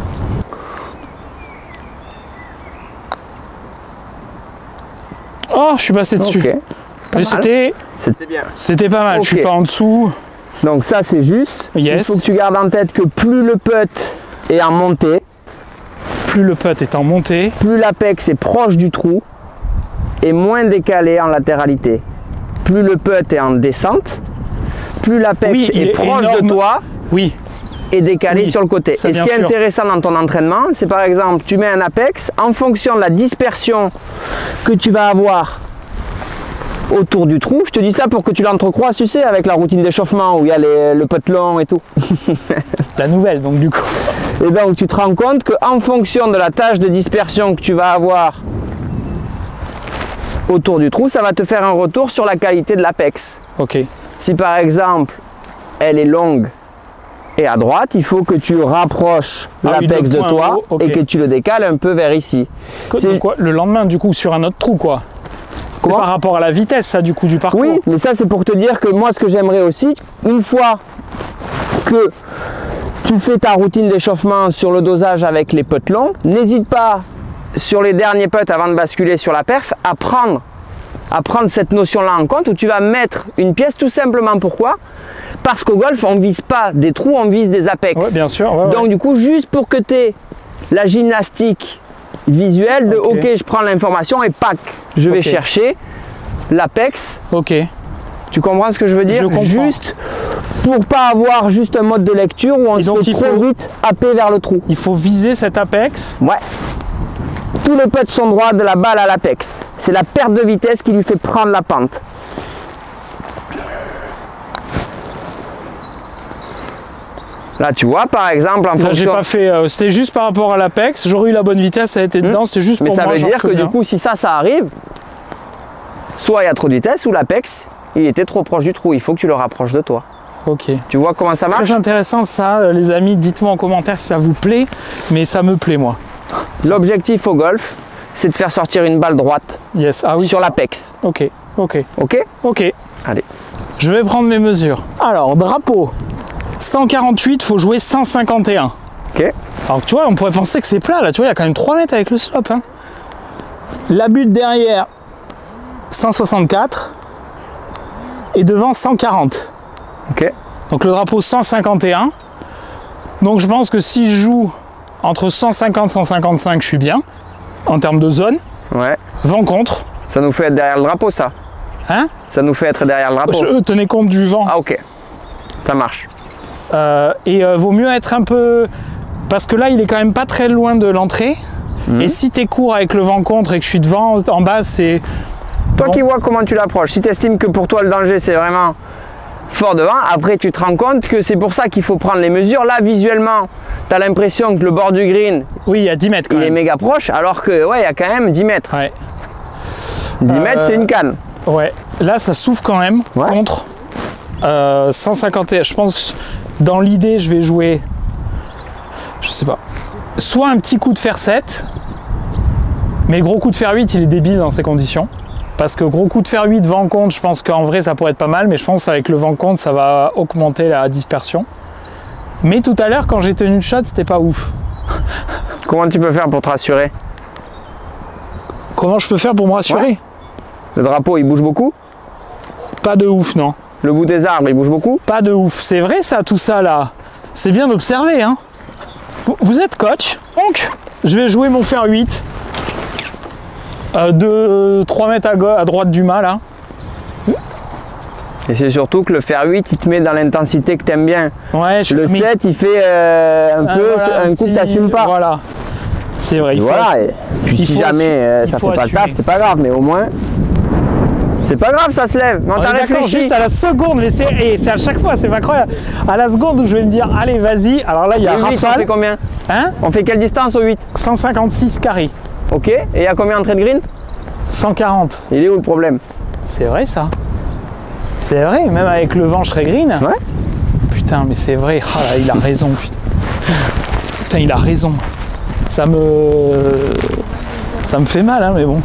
S1: Oh, je suis passé dessus.
S2: Ok.
S1: Mais c'était
S2: C'était bien.
S1: c'était pas mal. Je suis
S2: Ok.
S1: pas en dessous.
S2: Donc ça c'est juste.
S1: Yes.
S2: Il faut que tu gardes en tête que plus le putt est en montée,
S1: Plus le putt est en montée.
S2: plus l'apex est proche du trou et moins décalé en latéralité. Plus le putt est en descente, plus l'apex
S1: Oui, il
S2: est,
S1: est
S2: proche
S1: énorme.
S2: de toi
S1: Oui.
S2: et décalé
S1: Oui,
S2: sur le côté.
S1: ça,
S2: Et ce
S1: bien
S2: qui est
S1: sûr.
S2: intéressant dans ton entraînement, c'est par exemple, tu mets un apex en fonction de la dispersion que tu vas avoir autour du trou. Je te dis ça pour que tu l'entrecroises, tu sais, avec la routine d'échauffement où il y a les- le putt long et tout.
S1: La nouvelle, donc du coup.
S2: Et donc tu te rends compte qu'en fonction de la tâche de dispersion que tu vas avoir autour du trou, ça va te faire un retour sur la qualité de l'apex.
S1: Ok.
S2: Si par exemple elle est longue et à droite, il faut que tu rapproches
S1: Ah oui,
S2: l'apex
S1: le
S2: de
S1: point
S2: toi
S1: haut, ok.
S2: et que tu le décales un peu vers ici.
S1: Donc quoi, le lendemain, du coup, sur un autre trou, quoi. C'est
S2: Comment
S1: par rapport à la vitesse, ça, du coup, du parcours.
S2: Oui, mais ça c'est pour te dire que moi ce que j'aimerais aussi, une fois que tu fais ta routine d'échauffement sur le dosage avec les putts longs, n'hésite pas sur les derniers putts avant de basculer sur la perf à prendre, à prendre cette notion-là en compte où tu vas mettre une pièce tout simplement. Pourquoi? Parce qu'au golf, on ne vise pas des trous, on vise des apex.
S1: Ouais, bien sûr. Ouais,
S2: Donc
S1: ouais.
S2: du coup, juste pour que tu aies la gymnastique visuelle de
S1: Ok.
S2: ok, je prends l'information et pack, je vais
S1: Ok.
S2: chercher l'apex.
S1: Ok.
S2: Tu comprends ce que je veux dire?
S1: Je comprends.
S2: Juste pour pas avoir juste un mode de lecture où on
S1: Et
S2: se
S1: donc,
S2: fait
S1: il
S2: trop
S1: faut-
S2: vite happer vers le trou.
S1: Il faut viser cet apex.
S2: Ouais. Tous les putts sont droits de la balle à l'apex. C'est la perte de vitesse qui lui fait prendre la pente. Là, tu vois, par exemple, en
S1: Là, j'ai
S2: fonction...
S1: pas fait. euh, c'était juste par rapport à l'apex. J'aurais eu la bonne vitesse, ça a été dedans. C'était juste
S2: Mais
S1: pour
S2: ça
S1: moi.
S2: veut
S1: j'en
S2: dire que
S1: faisais
S2: du
S1: un.
S2: coup, si ça, ça arrive, soit il y a trop de vitesse, ou l'apex, il était trop proche du trou. Il faut que tu le rapproches de toi.
S1: Ok.
S2: Tu vois comment ça marche?
S1: Très intéressant ça, euh, les amis. Dites-moi en commentaire si ça vous plaît, mais ça me plaît moi.
S2: L'objectif au golf, c'est de faire sortir une balle droite
S1: Yes. Ah oui.
S2: sur l'apex.
S1: Ok. Ok.
S2: Ok?
S1: Ok.
S2: Allez.
S1: Je vais prendre mes mesures. Alors, drapeau. cent quarante-huit, faut jouer cent cinquante et un.
S2: Ok.
S1: Alors tu vois, on pourrait penser que c'est plat là, tu vois, il y a quand même trois mètres avec le slope. Hein. La butte derrière, cent soixante-quatre. Et devant, cent quarante.
S2: Ok.
S1: Donc le drapeau, cent cinquante et un. Donc je pense que si je joue entre cent cinquante et cent cinquante-cinq, je suis bien. En termes de zone.
S2: Ouais.
S1: Vent contre.
S2: Ça nous fait être derrière le drapeau, ça.
S1: Hein?
S2: Ça nous fait être derrière le drapeau.
S1: Je, tenez compte du vent.
S2: Ah, ok. Ça marche.
S1: Euh, et euh, vaut mieux être un peu... Parce que là, il est quand même pas très loin de l'entrée.
S2: Mhm.
S1: Et si t'es court avec le vent contre et que je suis devant, en bas, c'est...
S2: Toi
S1: Bon.
S2: qui vois comment tu l'approches, si tu estimes que pour toi le danger c'est vraiment fort devant, après tu te rends compte que c'est pour ça qu'il faut prendre les mesures. Là visuellement, tu as l'impression que le bord du green
S1: Oui, il y a dix mètres quand
S2: il est
S1: même.
S2: méga proche, alors que ouais, il y a quand même dix mètres.
S1: Ouais.
S2: dix
S1: Euh,
S2: mètres c'est une canne.
S1: Ouais. Là, ça souffle quand même
S2: Ouais.
S1: contre euh, cent cinquante et un. Je pense, dans l'idée, je vais jouer... Je sais pas. Soit un petit coup de fer sept, mais le gros coup de fer huit, il est débile dans ces conditions. Parce que gros coup de fer huit, vent contre, je pense qu'en vrai, ça pourrait être pas mal, mais je pense qu'avec le vent contre, ça va augmenter la dispersion. Mais tout à l'heure, quand j'ai tenu le shot, c'était pas ouf.
S2: Comment tu peux faire pour te rassurer?
S1: Comment je peux faire pour me rassurer?
S2: Ouais. Le drapeau il bouge beaucoup?
S1: Pas de ouf, non.
S2: Le bout des arbres il bouge beaucoup?
S1: Pas de ouf. C'est vrai ça, tout ça là. C'est bien observé, hein. Vous- Vous êtes coach, donc je vais jouer mon fer huit. Euh, de trois mètres à, go- à droite du mât là.
S2: Et c'est surtout que le fer huit il te met dans l'intensité que tu aimes bien.
S1: Ouais, je
S2: Le
S1: mais-
S2: sept il fait euh, un
S1: Ah,
S2: peu
S1: voilà,
S2: un coup
S1: petit-
S2: que t'assumes pas.
S1: Voilà. C'est vrai. Il faut
S2: Voilà,
S1: assu-
S2: et puis
S1: il
S2: si
S1: faut
S2: jamais
S1: assu-
S2: euh,
S1: il
S2: ça
S1: faut
S2: fait pas le
S1: assumer.
S2: taf, c'est pas grave, mais au moins. C'est pas grave, ça se lève. Mais on
S1: On
S2: t'a
S1: est d'accord,
S2: réfléchi.
S1: juste à la seconde, mais c'est et c'est à chaque fois, c'est pas incroyable. À la seconde où je vais me dire, allez, vas-y. Alors là, il y a
S2: Le huit, on fait
S1: rafale.
S2: combien?
S1: Hein
S2: On fait quelle distance au huit?
S1: cent cinquante-six carré.
S2: Ok. Et il y a combien d'entrées de green?
S1: cent quarante.
S2: Il est où le problème?
S1: C'est vrai ça. C'est vrai, même avec le vent, je serais green.
S2: Ouais.
S1: Putain, mais c'est vrai. Ah là, il a raison, putain. Putain, il a raison. Ça me. Ça me fait mal, hein, mais bon.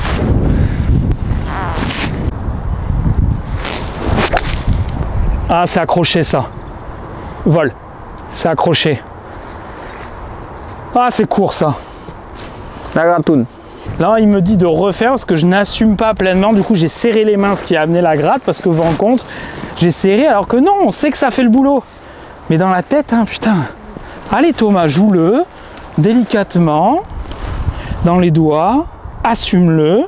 S1: Ah, c'est accroché ça. Vol. C'est accroché. Ah, c'est court ça.
S2: La gratoune.
S1: Là, il me dit de refaire parce que je n'assume pas pleinement. Du coup, j'ai serré les mains, ce qui a amené la gratte parce que vent contre, j'ai serré alors que non, on sait que ça fait le boulot. Mais dans la tête, hein, putain. Allez Thomas, joue-le délicatement dans les doigts, assume-le.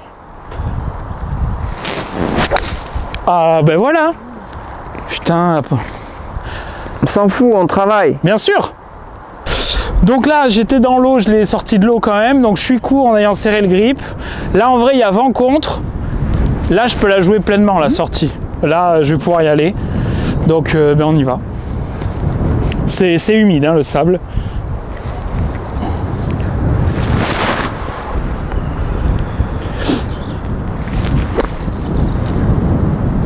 S1: Ah ben voilà. Putain,
S2: On s'en fout, on travaille.
S1: bien sûr. Donc là, j'étais dans l'eau, je l'ai sorti de l'eau quand même, donc je suis court en ayant serré le grip. Là, en vrai, il y a vent contre. Là, je peux la jouer pleinement, la sortie. Là, je vais pouvoir y aller. Donc, euh, ben, on y va. C'est c'est humide, hein, le sable.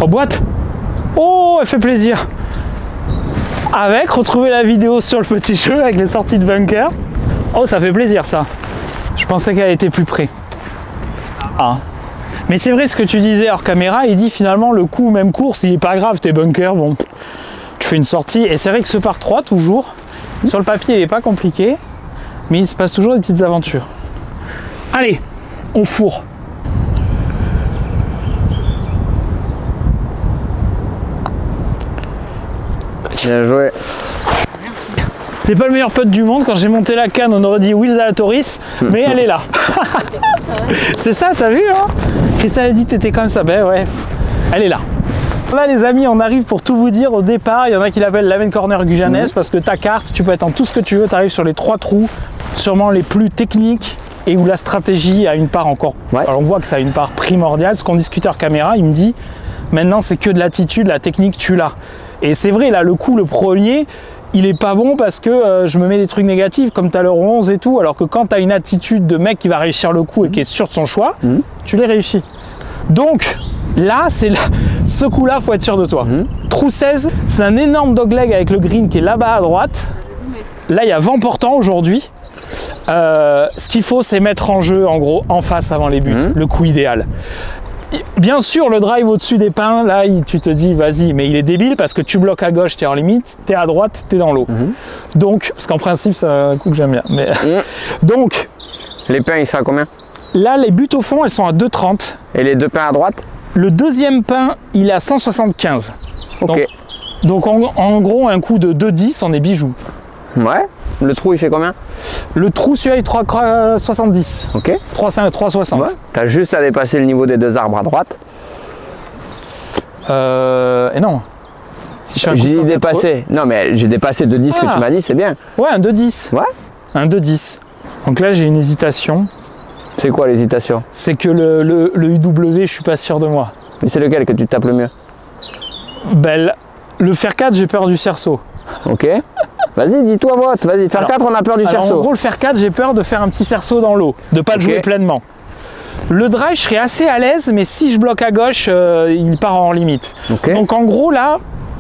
S1: En boîte. Oh, elle fait plaisir. Avec, retrouver la vidéo sur le petit jeu avec les sorties de bunker. Oh, ça fait plaisir ça. Je pensais qu'elle était plus près. Ah. Mais c'est vrai ce que tu disais hors caméra, il dit finalement le coup, même course, il est pas grave, tes bunkers, bon, tu fais une sortie. Et c'est vrai que ce par trois, toujours, sur le papier, il n'est pas compliqué, mais il se passe toujours des petites aventures. Allez, on fourre.
S2: Bien joué.
S1: C'est pas le meilleur pote du monde, quand j'ai monté la canne, on aurait dit Wheels à la Toris, mais elle est là. C'est ça, t'as vu hein? Christelle a dit t'étais comme ça, ben ouais, elle est là. Là les amis, on arrive pour tout vous dire au départ, il y en a qui l'appellent la main corner Gujanès, mmh. parce que ta carte, tu peux être en tout ce que tu veux, tu arrives sur les trois trous, sûrement les plus techniques, et où la stratégie a une part encore, ouais. Alors on voit que ça a une part primordiale, ce qu'on discutait hors caméra, il me dit, maintenant c'est que de l'attitude, la technique tu l'as. Et c'est vrai, là le coup, le premier, il est pas bon parce que euh, je me mets des trucs négatifs comme tu as le onze et tout, alors que quand tu as une attitude de mec qui va réussir le coup et qui est sûr de son choix, mmh. tu l'as réussi. Donc là, c'est là, ce coup-là, faut être sûr de toi. Mmh. Trou seize, c'est un énorme dogleg avec le green qui est là-bas à droite. Là, il y a vent portant aujourd'hui. Euh, ce qu'il faut, c'est mettre en jeu, en gros, en face avant les buts, mmh. le coup idéal. Bien sûr, le drive au-dessus des pins, là, tu te dis, vas-y, mais il est débile parce que tu bloques à gauche, tu es en limite, tu es à droite, tu es dans l'eau. Mm-hmm. Donc, parce qu'en principe, c'est un coup que j'aime bien. Mais... Mm. Donc,
S2: les pins, ils sont à combien?
S1: Là, les buts au fond, elles sont à deux trente.
S2: Et les deux pins à droite?
S1: Le deuxième pin, il est à cent soixante-quinze.
S2: Ok.
S1: Donc, donc en, en gros, un coup de deux dix, on est bijou.
S2: Ouais. Le trou, il fait combien?
S1: Le trou, celui-là, il est trois soixante-dix.
S2: Ok.
S1: trois soixante.
S2: Ouais. Tu as juste à dépasser le niveau des deux arbres à droite.
S1: Euh. Et non. Si
S2: j'ai dit dépassé. Non, mais j'ai dépassé deux dix ah. que tu m'as dit, c'est bien.
S1: Ouais, un deux dix.
S2: Ouais.
S1: Un deux dix. Donc là, j'ai une hésitation.
S2: C'est quoi l'hésitation? C'est
S1: que le, le, le U W, je suis pas sûr de moi.
S2: Mais c'est lequel que tu tapes le mieux?
S1: Ben, le fer quatre, j'ai peur du cerceau.
S2: Ok. Vas-y, dis-toi vote, vas-y, faire alors, quatre, on a peur du alors cerceau.
S1: En gros, le faire quatre, j'ai peur de faire un petit cerceau dans l'eau, de ne pas okay. le jouer pleinement. Le drive, je serais assez à l'aise, mais si je bloque à gauche, euh, il part en limite. Okay. Donc en gros, là,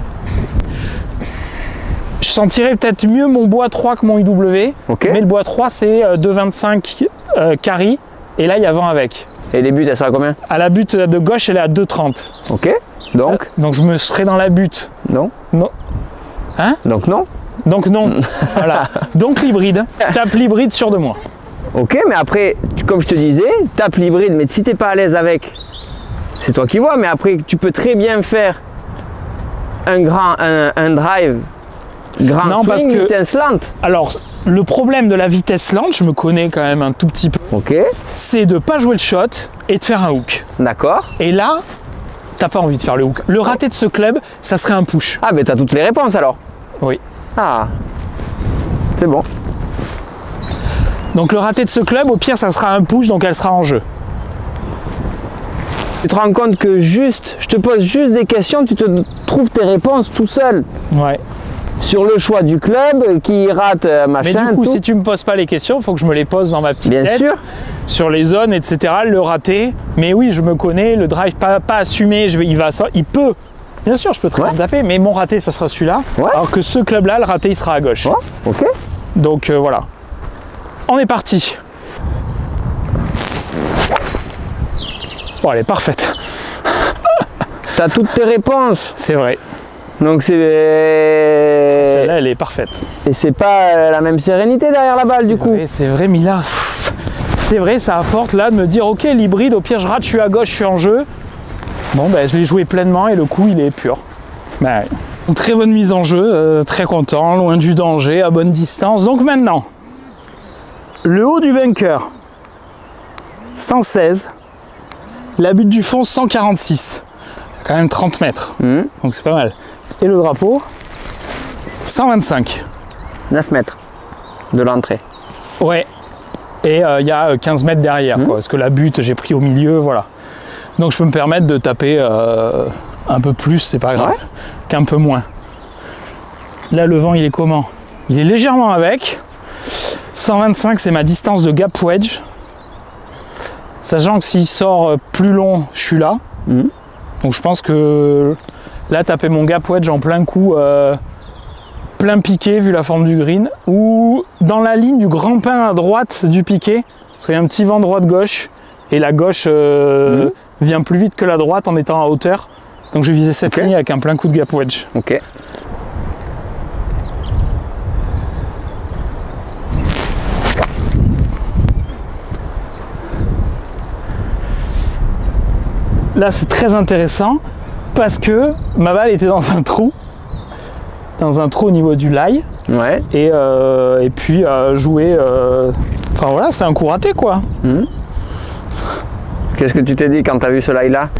S1: je sentirais peut-être mieux mon bois trois que mon U W, okay. mais le bois trois, c'est deux vingt-cinq euh, carry, et là, il y a vent avec.
S2: Et les buts, elles sont à combien? À
S1: la butte de gauche, elle est à deux trente.
S2: Ok, donc
S1: euh, Donc je me serais dans la butte.
S2: Non.
S1: Non. Hein?
S2: Donc non.
S1: Donc non, voilà. Donc l'hybride, je tape l'hybride sûr de moi.
S2: Ok, mais après, comme je te disais, tape l'hybride, mais si t'es pas à l'aise avec, c'est toi qui vois, mais après, tu peux très bien faire un grand, un, un drive, grand
S1: non,
S2: swing,
S1: parce que,
S2: vitesse lente.
S1: Alors, le problème de la vitesse lente, je me connais quand même un tout petit peu,
S2: ok,
S1: c'est de pas jouer le shot et de faire un hook.
S2: D'accord.
S1: Et là, t'as pas envie de faire le hook. Le raté de ce club, ça serait un push.
S2: Ah, mais t'as toutes les réponses alors.
S1: Oui.
S2: Ah, c'est bon.
S1: Donc le raté de ce club, au pire, ça sera un push, donc elle sera en jeu.
S2: Tu te rends compte que juste, je te pose juste des questions, tu te trouves tes réponses tout seul.
S1: Ouais.
S2: Sur le choix du club, qui rate, machin.
S1: Mais du coup,
S2: tout.
S1: si tu me poses pas les questions, il faut que je me les pose dans ma petite
S2: Bien
S1: tête.
S2: sûr.
S1: Sur les zones, et cetera. Le raté. Mais oui, je me connais, le drive pas, pas assumé, je vais, il va, il peut. Bien sûr, je peux très bien ouais. taper, mais mon raté, ça sera celui-là. Ouais. Alors que ce club-là, le raté, il sera à gauche.
S2: Ouais. Ok.
S1: Donc euh, voilà. On est parti. Bon, elle est parfaite.
S2: T'as toutes tes réponses.
S1: C'est vrai.
S2: Donc c'est...
S1: Celle-là, elle est parfaite.
S2: Et c'est pas la même sérénité derrière la balle, du coup.
S1: C'est vrai, mais là, c'est vrai, ça apporte là de me dire, ok, l'hybride, au pire, je rate, je suis à gauche, je suis en jeu. Bon, ben, je l'ai joué pleinement et le coup, il est pur. Ben, une très bonne mise en jeu, euh, très content, loin du danger, à bonne distance. Donc maintenant, le haut du bunker, cent seize. La butte du fond, cent quarante-six. Quand même trente mètres. Mmh. Donc c'est pas mal. Et le drapeau, cent vingt-cinq.
S2: neuf mètres de l'entrée.
S1: Ouais. Et il euh, y a quinze mètres derrière, mmh. quoi, parce que la butte, j'ai pris au milieu, voilà. Donc je peux me permettre de taper euh, un peu plus, c'est pas grave, ouais. qu'un peu moins. Là, le vent, il est comment? Il est légèrement avec. cent vingt-cinq, c'est ma distance de gap wedge. Sachant que s'il sort plus long, je suis là. Mmh. Donc je pense que là, taper mon gap wedge en plein coup, euh, plein piqué vu la forme du green, ou dans la ligne du grand pin à droite du piqué, parce qu'il y a un petit vent droite-gauche, et la gauche euh, mmh. vient plus vite que la droite en étant à hauteur. Donc je vais viser cette okay. ligne avec un plein coup de gap wedge.
S2: Ok.
S1: Là c'est très intéressant parce que ma balle était dans un trou, dans un trou au niveau du lie.
S2: Ouais.
S1: Et, euh, et puis euh, jouer. Euh... Enfin voilà, c'est un coup raté quoi. Mmh.
S2: Qu'est-ce que tu t'es dit quand tu as vu ce lie là?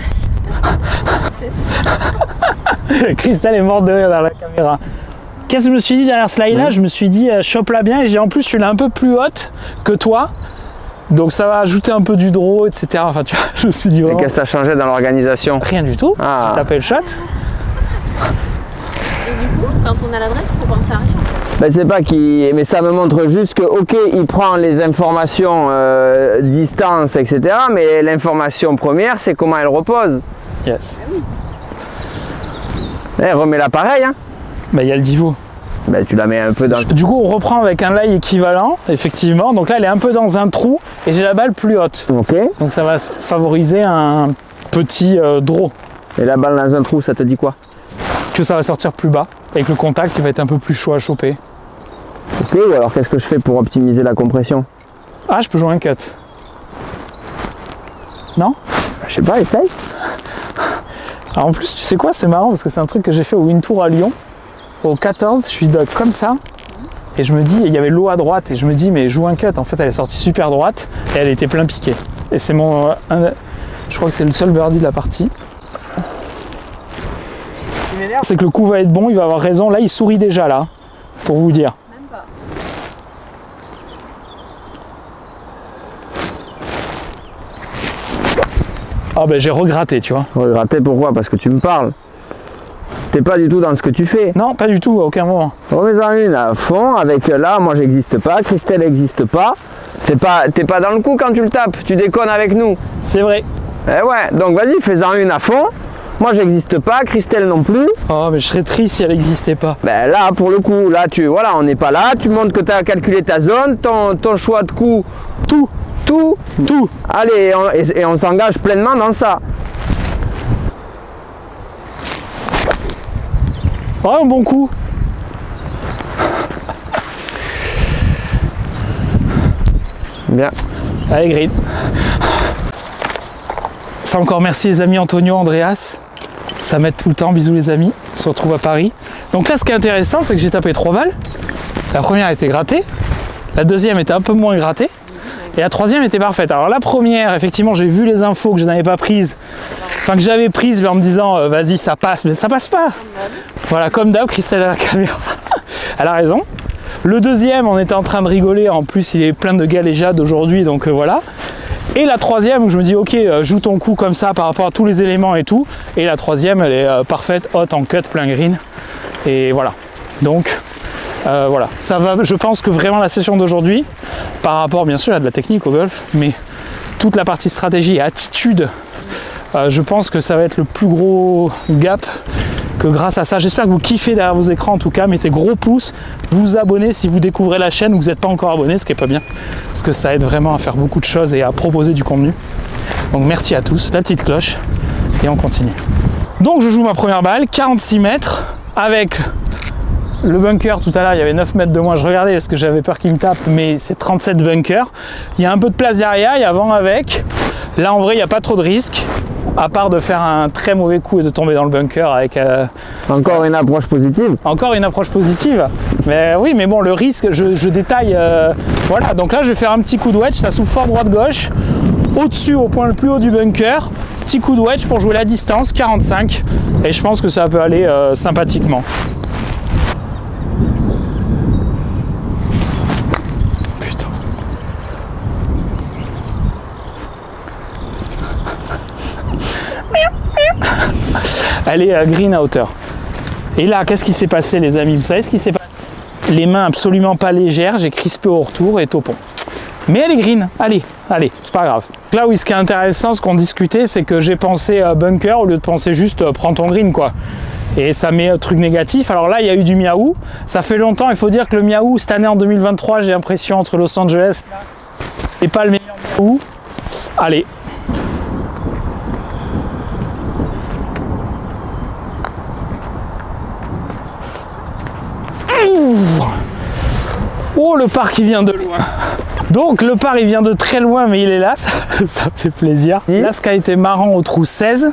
S1: Christelle est morte de rire dans la caméra. Qu'est-ce que je me suis dit derrière ce lie là? mmh. Je me suis dit euh, chope-la bien et j'ai en plus tu l'as un peu plus haute que toi. Donc ça va ajouter un peu du draw, et cetera. Enfin tu vois, je me suis dit vraiment...
S2: Et qu'est-ce que ça a changé dans l'organisation?
S1: Rien du tout. Ah. J'ai tapé le shot.
S3: Et du coup, quand on a l'adresse, il faut penser à rien.
S2: Ben, c'est pas qui, mais ça me montre juste que ok, il prend les informations euh, distance, et cetera. Mais l'information première, c'est comment elle repose.
S1: Yes.
S3: Ah oui.
S2: Eh, remets l'appareil. Hein.
S1: Ben, il y a le divo.
S2: Ben, tu la mets un peu dans.
S1: Du coup, on reprend avec un lie équivalent, effectivement. Donc là, elle est un peu dans un trou et j'ai la balle plus haute.
S2: Ok.
S1: Donc ça va favoriser un petit euh, draw.
S2: Et la balle dans un trou, ça te dit quoi?
S1: Que ça va sortir plus bas. Avec le contact, il va être un peu plus chaud à choper.
S2: Ok, ou alors qu'est-ce que je fais pour optimiser la compression?
S1: Ah, je peux jouer un cut. Non?
S2: Je sais pas, essaye.
S1: Alors en plus, tu sais quoi, c'est marrant parce que c'est un truc que j'ai fait au Wintour à Lyon. Au quatorze, je suis comme ça. Et je me dis, il y avait l'eau à droite. Et je me dis, mais joue un cut. En fait, elle est sortie super droite. Et elle était plein piqué. Et c'est mon... Euh, un, je crois que c'est le seul birdie de la partie. Ce qui m'énerve, c'est que le coup va être bon. Il va avoir raison. Là, il sourit déjà, là. Pour vous dire.
S3: Même pas.
S1: Ah ben j'ai regratté, tu vois.
S2: Regratté pourquoi? Parce que tu me parles. T'es pas du tout dans ce que tu fais.
S1: Non, pas du tout, à aucun moment.
S2: Remets-en une à fond avec là, moi j'existe pas, Christelle n'existe pas. T'es pas, t'es pas dans le coup quand tu le tapes, tu déconnes avec nous.
S1: C'est vrai.
S2: Eh ouais, donc vas-y, fais-en une à fond. Moi j'existe pas, Christelle non plus.
S1: Oh mais je serais triste si elle n'existait pas.
S2: Ben là pour le coup, là tu voilà, on n'est pas là, tu montres que tu as calculé ta zone, ton, ton choix de coup,
S1: tout,
S2: tout,
S1: tout.
S2: Allez, on, et, et on s'engage pleinement dans ça.
S1: Oh, un bon coup.
S2: Bien.
S1: Allez, green. Ça encore merci les amis Antonio, Andreas. Ça m'aide tout le temps. Bisous les amis. On se retrouve à Paris. Donc là, ce qui est intéressant, c'est que j'ai tapé trois balles. La première était grattée. La deuxième était un peu moins grattée. Et la troisième était parfaite. Alors la première, effectivement, j'ai vu les infos que je n'avais pas prises. Enfin, que j'avais prises mais en me disant, euh, vas-y, ça passe. Mais ça passe pas. Voilà, comme d'hab, Christelle à la caméra. Elle a raison. Le deuxième, on était en train de rigoler. En plus, il est plein de galéjades aujourd'hui. Donc euh, voilà. Et la troisième, où je me dis, ok, euh, joue ton coup comme ça par rapport à tous les éléments et tout. Et la troisième, elle est euh, parfaite, haute, en cut, plein green. Et voilà. Donc... Euh, voilà, ça va. Je pense que vraiment la session d'aujourd'hui, par rapport bien sûr à de la technique au golf, mais toute la partie stratégie et attitude, euh, je pense que ça va être le plus gros gap. Que grâce à ça, j'espère que vous kiffez derrière vos écrans en tout cas, mettez gros pouce, vous abonnez si vous découvrez la chaîne ou vous n'êtes pas encore abonné, ce qui est pas bien, parce que ça aide vraiment à faire beaucoup de choses et à proposer du contenu. Donc merci à tous, la petite cloche et on continue. Donc je joue ma première balle, quarante-six mètres avec le bunker. Tout à l'heure il y avait neuf mètres de moins, je regardais parce que j'avais peur qu'il me tape, mais c'est trente-sept bunkers. Il y a un peu de place derrière, il y a vent avec. Là en vrai il n'y a pas trop de risques, à part de faire un très mauvais coup et de tomber dans le bunker avec... Euh,
S2: encore une approche positive.
S1: Encore une approche positive. Mais oui, mais bon, le risque, je, je détaille... Euh, voilà, donc là je vais faire un petit coup de wedge, ça s'ouvre fort droite-gauche, au-dessus, au point le plus haut du bunker, petit coup de wedge pour jouer la distance, quarante-cinq, et je pense que ça peut aller euh, sympathiquement. Elle est à green à hauteur. Et là, qu'est-ce qui s'est passé les amis? Vous savez ce qui s'est passé? Les mains absolument pas légères, j'ai crispé au retour et topon. Mais elle est green. Allez, allez, c'est pas grave. Là où ce qui est intéressant, ce qu'on discutait, c'est que j'ai pensé euh, bunker au lieu de penser juste euh, prends ton green, quoi. Et ça met un truc négatif. Alors là, il y a eu du miaou. Ça fait longtemps. Il faut dire que le miaou, cette année en deux mille vingt-trois, j'ai l'impression entre Los Angeles et pas le meilleur miaou. Allez. Oh, le parc il vient de loin. Donc le parc il vient de très loin, mais il est là, ça, ça fait plaisir. Mmh. Là, ce qui a été marrant au trou seize,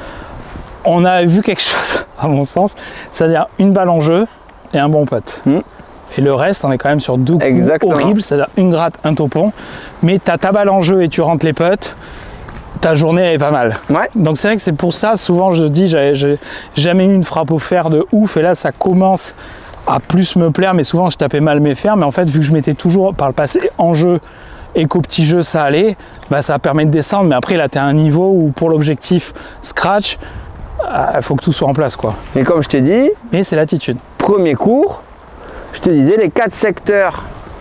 S1: on a vu quelque chose, à mon sens, c'est-à-dire une balle en jeu et un bon putt. Mmh. Et le reste, on est quand même sur deux coups Exactement. horribles, c'est-à-dire une gratte, un topon. Mais tu as ta balle en jeu et tu rentres les putts, ta journée est pas mal. Ouais. Donc c'est vrai que c'est pour ça, souvent je dis, j'ai jamais eu une frappe au fer de ouf, et là ça commence à plus me plaire, mais souvent je tapais mal mes fers, mais en fait vu que je m'étais toujours par le passé en jeu et qu'au petit jeu ça allait, bah, ça permet de descendre, mais après là tu es à un niveau où pour l'objectif scratch, il euh, faut que tout soit en place, quoi.
S2: Et comme je t'ai dit,
S1: mais c'est l'attitude.
S2: Premier cours, je te disais les quatre secteurs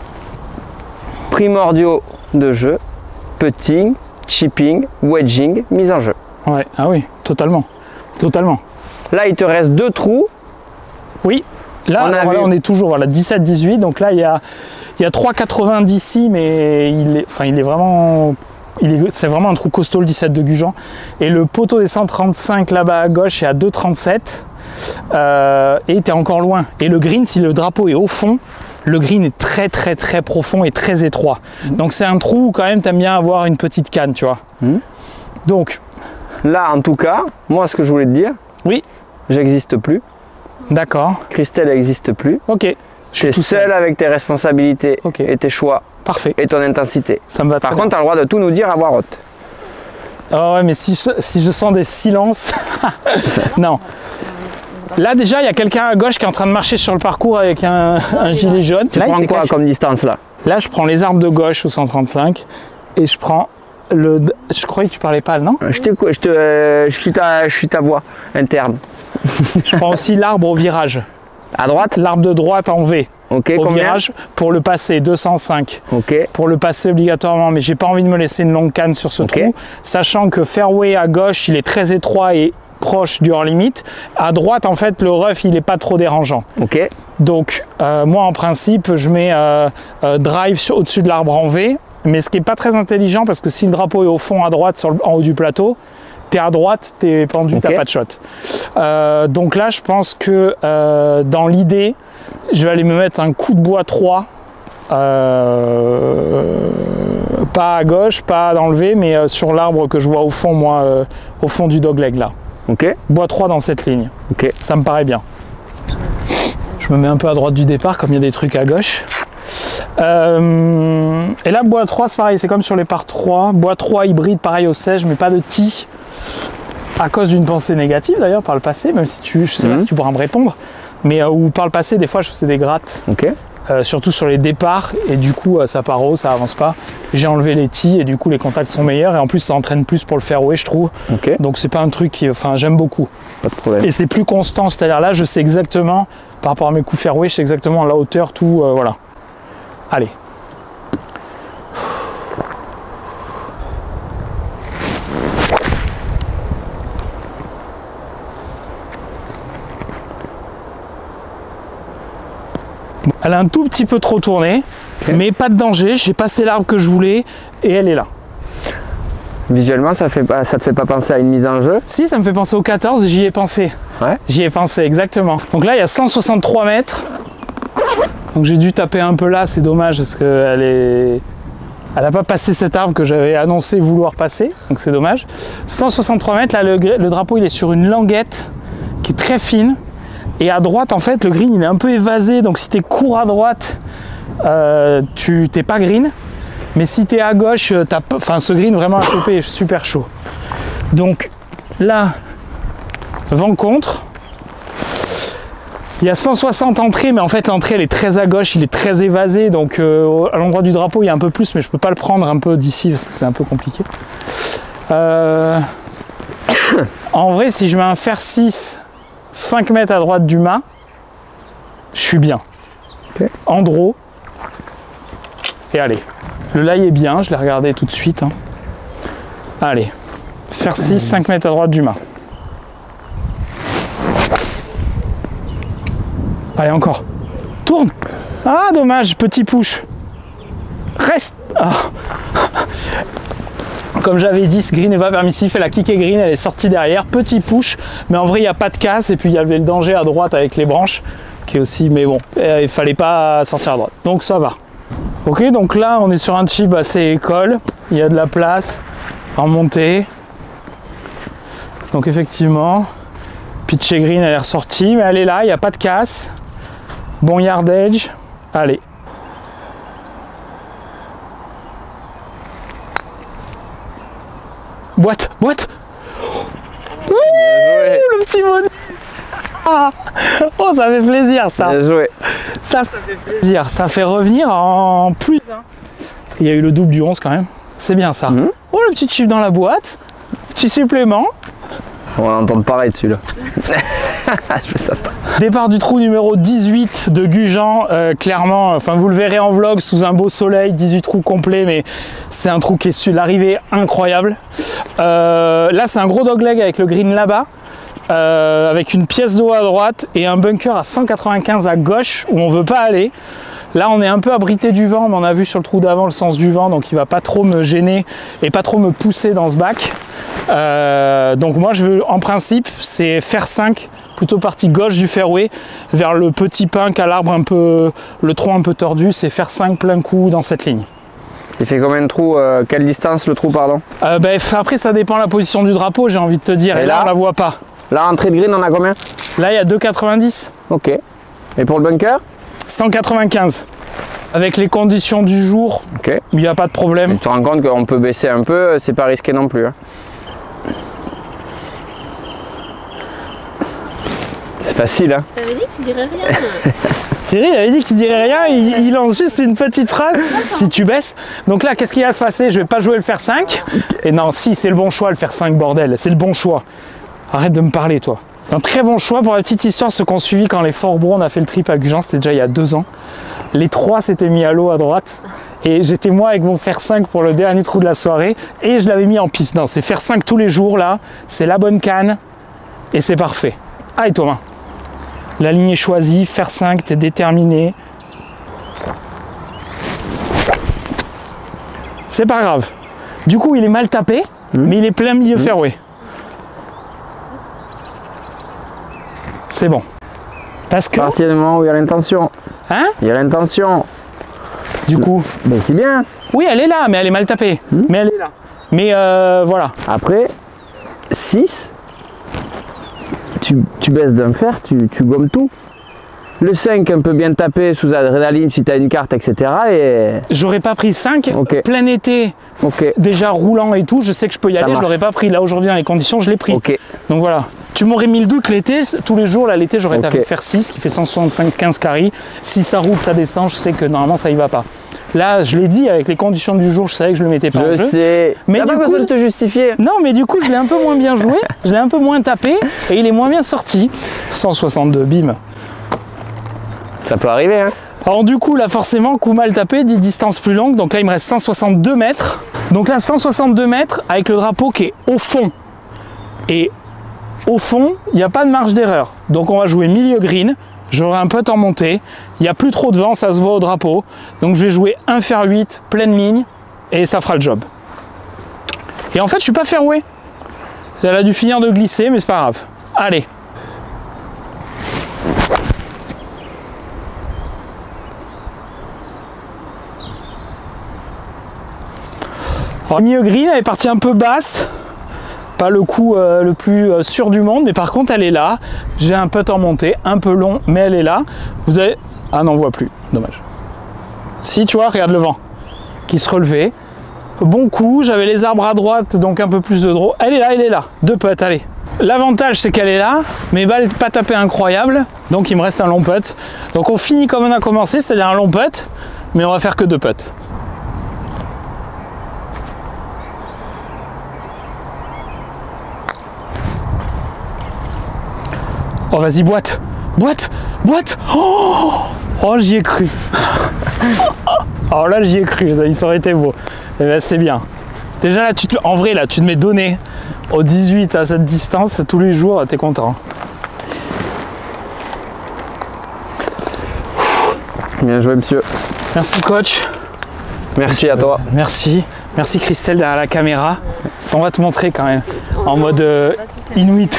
S2: primordiaux de jeu: putting, chipping, wedging, mise en jeu.
S1: Ouais, ah oui, totalement, totalement.
S2: Là il te reste deux trous.
S1: Oui. Là, on, alors, voilà, on est toujours voilà, dix-sept dix-huit, donc là il y a, il y a trois quatre-vingt ici, mais il est, enfin, il est vraiment, c'est vraiment un trou costaud, le dix-sept de Gujan. Et le poteau des cent trente-cinq là-bas à gauche est à deux trente-sept, euh, et tu es encore loin. Et le green, si le drapeau est au fond, le green est très très très profond et très étroit. Mmh. Donc c'est un trou où quand même tu aimes bien avoir une petite canne, tu vois. Mmh. Donc
S2: là en tout cas, moi ce que je voulais te dire,
S1: oui,
S2: j'existe plus.
S1: D'accord.
S2: Christelle n'existe plus.
S1: Ok.
S2: Tu es tout seul avec tes responsabilités okay. et tes choix.
S1: Parfait.
S2: Et ton intensité.
S1: Ça me va
S2: Par
S1: très
S2: contre, tu as le droit de tout nous dire à voix haute.
S1: Oh ouais, mais si je, si je sens des silences... Non. Là déjà, il y a quelqu'un à gauche qui est en train de marcher sur le parcours avec un, un gilet jaune.
S2: Tu
S1: là,
S2: prends quoi comme distance là?
S1: Là, je prends les arbres de gauche au cent trente-cinq et je prends le... Je croyais que tu parlais pas, non?
S2: Je, je, te, euh, je, suis ta, je suis ta voix interne.
S1: Je prends aussi l'arbre au virage.
S2: À droite?
S1: L'arbre de droite en V.
S2: Ok,
S1: au
S2: combien?
S1: Virage pour le passer, deux cent cinq.
S2: Ok.
S1: Pour le passer obligatoirement, mais j'ai pas envie de me laisser une longue canne sur ce okay. trou, sachant que fairway à gauche, il est très étroit et proche du hors limite. À droite, en fait, le rough, il est pas trop dérangeant.
S2: Ok.
S1: Donc, euh, moi, en principe, je mets euh, euh, drive au-dessus de l'arbre en V, mais ce qui est pas très intelligent, parce que si le drapeau est au fond à droite, sur le, en haut du plateau, t'es à droite, t'es pendu, okay. t'as pas de shot. Euh, donc là, je pense que euh, dans l'idée, je vais aller me mettre un coup de bois trois, euh, pas à gauche, pas dans le V, mais euh, sur l'arbre que je vois au fond, moi, euh, au fond du dogleg là.
S2: Ok.
S1: Bois trois dans cette ligne.
S2: Ok.
S1: Ça me paraît bien. Je me mets un peu à droite du départ, comme il y a des trucs à gauche. Euh, et là, bois trois, c'est pareil, c'est comme sur les par trois. Bois trois hybride, pareil au seize, mais pas de tee. À cause d'une pensée négative d'ailleurs par le passé, même si tu, je sais mmh. pas si tu pourras me répondre, mais euh, ou par le passé, des fois je faisais des grattes,
S2: okay.
S1: euh, surtout sur les départs, et du coup euh, ça part haut, ça avance pas. J'ai enlevé les tees et du coup les contacts sont meilleurs, et en plus ça entraîne plus pour le fairway, je trouve.
S2: Okay.
S1: Donc c'est pas un truc qui, enfin j'aime beaucoup.
S2: Pas de problème.
S1: Et c'est plus constant, c'est-à-dire là je sais exactement, par rapport à mes coups fairway, je sais exactement la hauteur, tout, euh, voilà. Allez. Elle a un tout petit peu trop tourné, okay. mais pas de danger. J'ai passé l'arbre que je voulais et elle est là.
S2: Visuellement, ça fait pas, ça te fait pas penser à une mise en jeu?
S1: Si, ça me fait penser au quatorze, j'y ai pensé.
S2: Ouais.
S1: J'y ai pensé, exactement. Donc là, il y a cent soixante-trois mètres. Donc j'ai dû taper un peu là, c'est dommage parce qu'elle est... Elle n'a pas passé cet arbre que j'avais annoncé vouloir passer, donc c'est dommage. cent soixante-trois mètres, là, le, le drapeau, il est sur une languette qui est très fine. Et à droite, en fait, le green, il est un peu évasé. Donc, si tu es court à droite, euh, tu t'es pas green. Mais si tu es à gauche, t'as, enfin, ce green vraiment à choper est super chaud. Donc, là, vent contre. Il y a cent soixante entrées, mais en fait, l'entrée, elle est très à gauche. Il est très évasé. Donc, euh, à l'endroit du drapeau, il y a un peu plus, mais je peux pas le prendre un peu d'ici parce que c'est un peu compliqué. Euh... En vrai, si je mets un fer six... cinq mètres à droite du mât, je suis bien. Okay. En draw, Et allez, le lie est bien, je l'ai regardé tout de suite. Hein. Allez, faire six, cinq mètres à droite du mât. Allez, encore. Tourne. Ah, dommage, petit push. Reste. Ah. Comme j'avais dit, ce green n'est pas permissif et la kick est green, elle est sortie derrière. Petit push, mais en vrai, il n'y a pas de casse. Et puis, il y avait le danger à droite avec les branches, qui est aussi, mais bon, il ne fallait pas sortir à droite. Donc, ça va. Ok, donc là, on est sur un chip assez école. Il y a de la place en montée. Donc, effectivement, pitch et green, elle est ressortie, mais elle est là, il n'y a pas de casse. Bon yardage, allez. Boîte, boîte. Ouh, le petit bonus. Ah. Oh, ça fait plaisir ça.
S2: Bien joué.
S1: Ça, ça fait plaisir. Ça fait revenir en plus. Hein. Parce qu'il y a eu le double du onze quand même. C'est bien ça. Mmh. Oh, le petit chip dans la boîte. Petit supplément.
S2: On va entendre pareil dessus là. Je fais ça.
S1: Départ du trou numéro dix-huit de Gujan, euh, clairement, enfin vous le verrez en vlog sous un beau soleil, dix-huit trous complets, mais c'est un trou qui est sur l'arrivée incroyable. Euh, là c'est un gros dogleg avec le green là-bas, euh, avec une pièce d'eau à droite et un bunker à cent quatre-vingt-quinze à gauche où on veut pas aller. Là on est un peu abrité du vent, mais on a vu sur le trou d'avant le sens du vent, donc il va pas trop me gêner et pas trop me pousser dans ce bac. Euh, donc moi je veux en principe c'est faire cinq, plutôt partie gauche du fairway vers le petit pink à l'arbre un peu, le tronc un peu tordu, c'est faire cinq plein coup dans cette ligne.
S2: Il fait combien de trous, euh, quelle distance le trou pardon?
S1: euh, ben, Après ça dépend de la position du drapeau, j'ai envie de te dire, et, et là, là on la voit pas.
S2: Là entrée de green on a combien?
S1: Là il y a deux quatre-vingt-dix.
S2: Ok. Et pour le bunker?
S1: cent quatre-vingt-quinze. Avec les conditions du jour,
S2: okay.
S1: Il n'y a pas de problème.
S2: Et tu te rends compte qu'on peut baisser un peu, c'est pas risqué non plus. Hein. C'est facile hein.
S3: T'avais dit qu'il dirait rien.
S1: Cyril avait dit qu'il dirait rien, il, il lance juste une petite phrase, si tu baisses. Donc là, qu'est-ce qui va se passer? Je vais pas jouer le faire cinq. Et non, si, c'est le bon choix le faire cinq, bordel, c'est le bon choix. Arrête de me parler, toi. Un très bon choix pour la petite histoire, ceux qu'on suivi quand les Fort Bro, on a fait le trip à Gujan, c'était déjà il y a deux ans. Les trois s'étaient mis à l'eau à droite. Et j'étais moi avec mon fer cinq pour le dernier trou de la soirée. Et je l'avais mis en piste. Non, c'est fer cinq tous les jours là. C'est la bonne canne. Et c'est parfait. Allez Thomas. La ligne est choisie. Fer cinq, t'es déterminé. C'est pas grave. Du coup, il est mal tapé. Mmh. Mais il est plein milieu mmh. fairway. C'est bon. Parce que... À
S2: partir du moment où il y a l'intention.
S1: Hein?
S2: Il y a l'intention.
S1: Du coup.
S2: Ben c'est bien.
S1: Oui, elle est là, mais elle est mal tapée. Mmh. Mais elle est là. Mais euh, voilà.
S2: Après, six, tu, tu baisses d'un fer, tu, tu gommes tout. Le cinq, un peu bien tapé sous adrénaline si tu as une carte, et cetera. Et...
S1: J'aurais pas pris cinq.
S2: Okay.
S1: Plein été,
S2: okay.
S1: Déjà roulant et tout. Je sais que je peux y aller. Je l'aurais pas pris. Là, aujourd'hui, dans les conditions, je l'ai pris.
S2: Okay.
S1: Donc voilà. Tu m'aurais mis le doute l'été, tous les jours, là l'été j'aurais okay. tapé faire six qui fait cent soixante-cinq quinze carry. Si ça roule, ça descend, je sais que normalement ça y va pas. Là, je l'ai dit, avec les conditions du jour, je savais que je le mettais pas
S2: je
S1: en jeu.
S2: Je sais.
S1: Mais
S2: du
S1: pas
S2: coup, besoin de te justifier.
S1: Non, mais du coup, je l'ai un peu moins bien joué, je l'ai un peu moins tapé et il est moins bien sorti. cent soixante-deux, bim.
S2: Ça peut arriver, hein.
S1: Alors du coup, là forcément, coup mal tapé, dit distance plus longue. Donc là, il me reste cent soixante-deux mètres. Donc là, cent soixante-deux mètres avec le drapeau qui est au fond. Et au fond, il n'y a pas de marge d'erreur. Donc on va jouer milieu green. J'aurai un putt en montée. Il n'y a plus trop de vent, ça se voit au drapeau. Donc je vais jouer un fer huit, pleine ligne. Et ça fera le job. Et en fait, je suis pas fairway. Elle a dû finir de glisser, mais c'est pas grave. Allez. Alors, milieu green, elle est partie un peu basse. Pas le coup euh, le plus euh, sûr du monde, mais par contre elle est là. J'ai un putt en montée, un peu long, mais elle est là. Vous avez... Ah non, on voit plus, dommage. Si, tu vois, regarde le vent qui se relevait. Bon coup, j'avais les arbres à droite, donc un peu plus de draw. Elle est là, elle est là. Deux putts, allez. L'avantage, c'est qu'elle est là. Mes balles n'est pas tapées incroyable, donc il me reste un long putt. Donc on finit comme on a commencé, c'est-à-dire un long putt, mais on va faire que deux putts. Oh vas-y, boîte, boîte, boîte. Oh, oh j'y ai cru. Alors là, j'y ai cru, ça, ça aurait été beau. Eh ben, c'est bien. Déjà là, tu te, en vrai, là, tu te mets donné au dix-huit à cette distance tous les jours, t'es content.
S2: Bien joué, monsieur.
S1: Merci, coach.
S2: Merci à toi.
S1: Merci. Merci, Christelle, derrière la caméra. On va te montrer quand même, en mode euh, Inuit.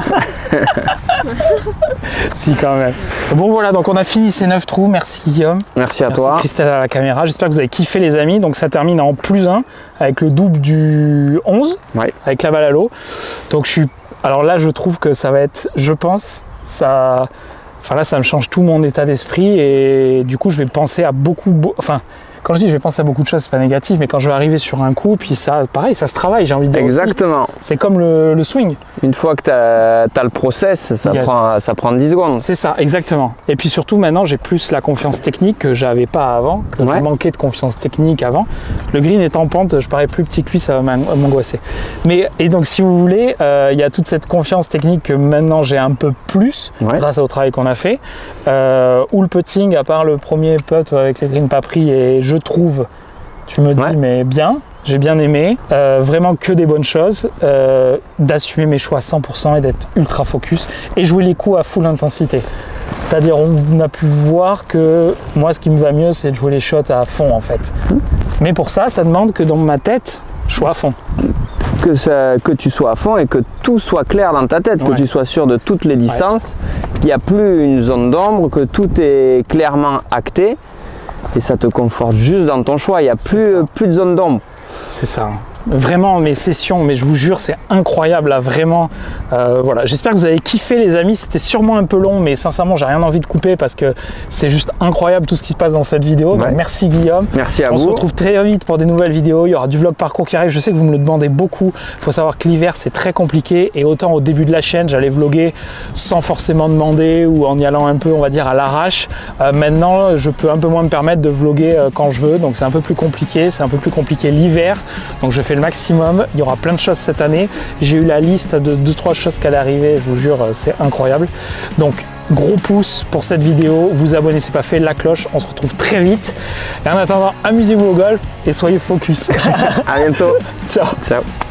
S1: Si, quand même. Bon, voilà, donc on a fini ces neuf trous. Merci, Guillaume.
S2: Merci à
S1: Merci,
S2: toi.
S1: Christelle, à la caméra. J'espère que vous avez kiffé, les amis. Donc ça termine en plus un avec le double du onze,
S2: Ouais.
S1: avec la balle à l'eau. Donc je suis. Alors là, je trouve que ça va être, je pense, ça. Enfin là, ça me change tout mon état d'esprit et du coup, je vais penser à beaucoup. Beau... Enfin, quand je dis je vais penser à beaucoup de choses, c'est pas négatif, mais quand je vais arriver sur un coup, puis ça, pareil, ça se travaille, j'ai envie de dire.
S2: Exactement.
S1: Aussi. C'est comme le, le swing.
S2: Une fois que tu as, as le process, ça,
S1: Yes.
S2: prend, ça prend dix secondes.
S1: C'est ça, exactement. Et puis surtout, maintenant, j'ai plus la confiance technique que j'avais pas avant, que
S2: Ouais.
S1: je manquais de confiance technique avant. Le green est en pente, je parais plus petit que lui, ça va m'angoisser. Mais, et donc, si vous voulez, euh, il y a toute cette confiance technique que maintenant j'ai un peu plus,
S2: Ouais.
S1: grâce au travail qu'on a fait. Euh, ou le putting, à part le premier putt avec les greens pas pris, et je trouve, tu me dis,
S2: Ouais.
S1: mais bien. J'ai bien aimé, euh, vraiment que des bonnes choses, euh, d'assumer mes choix à cent pour cent et d'être ultra focus et jouer les coups à full intensité. C'est-à-dire on a pu voir que moi ce qui me va mieux c'est de jouer les shots à fond en fait. Mais pour ça, ça demande que dans ma tête, je sois à fond.
S2: Que, ça, que tu sois à fond et que tout soit clair dans ta tête,
S1: Ouais.
S2: que tu sois sûr de toutes les distances, qu'il n'y a plus une zone d'ombre, que tout est clairement acté et ça te conforte juste dans ton choix, il n'y a
S1: C'est
S2: plus,
S1: ça.
S2: plus de zone d'ombre.
S1: C'est ça. Vraiment mes sessions, mais je vous jure c'est incroyable là, vraiment. Euh, voilà, j'espère que vous avez kiffé les amis. C'était sûrement un peu long, mais sincèrement j'ai rien envie de couper parce que c'est juste incroyable tout ce qui se passe dans cette vidéo. Donc
S2: Ouais.
S1: merci Guillaume.
S2: Merci à
S1: On
S2: vous.
S1: se retrouve très vite pour des nouvelles vidéos. Il y aura du vlog parcours qui arrive. Je sais que vous me le demandez beaucoup. Il faut savoir que l'hiver c'est très compliqué et autant au début de la chaîne j'allais vlogger sans forcément demander ou en y allant un peu on va dire à l'arrache. Euh, maintenant je peux un peu moins me permettre de vlogger euh, quand je veux, donc c'est un peu plus compliqué. C'est un peu plus compliqué l'hiver. Donc je fais le maximum. Il y aura plein de choses cette année. J'ai eu la liste de deux trois choses qui allaient arriver. Je vous jure c'est incroyable. Donc gros pouce pour cette vidéo, vous abonnez, c'est pas fait, la cloche, on se retrouve très vite. Et en attendant, amusez-vous au golf et soyez focus.
S2: À bientôt.
S1: Ciao.
S2: Ciao.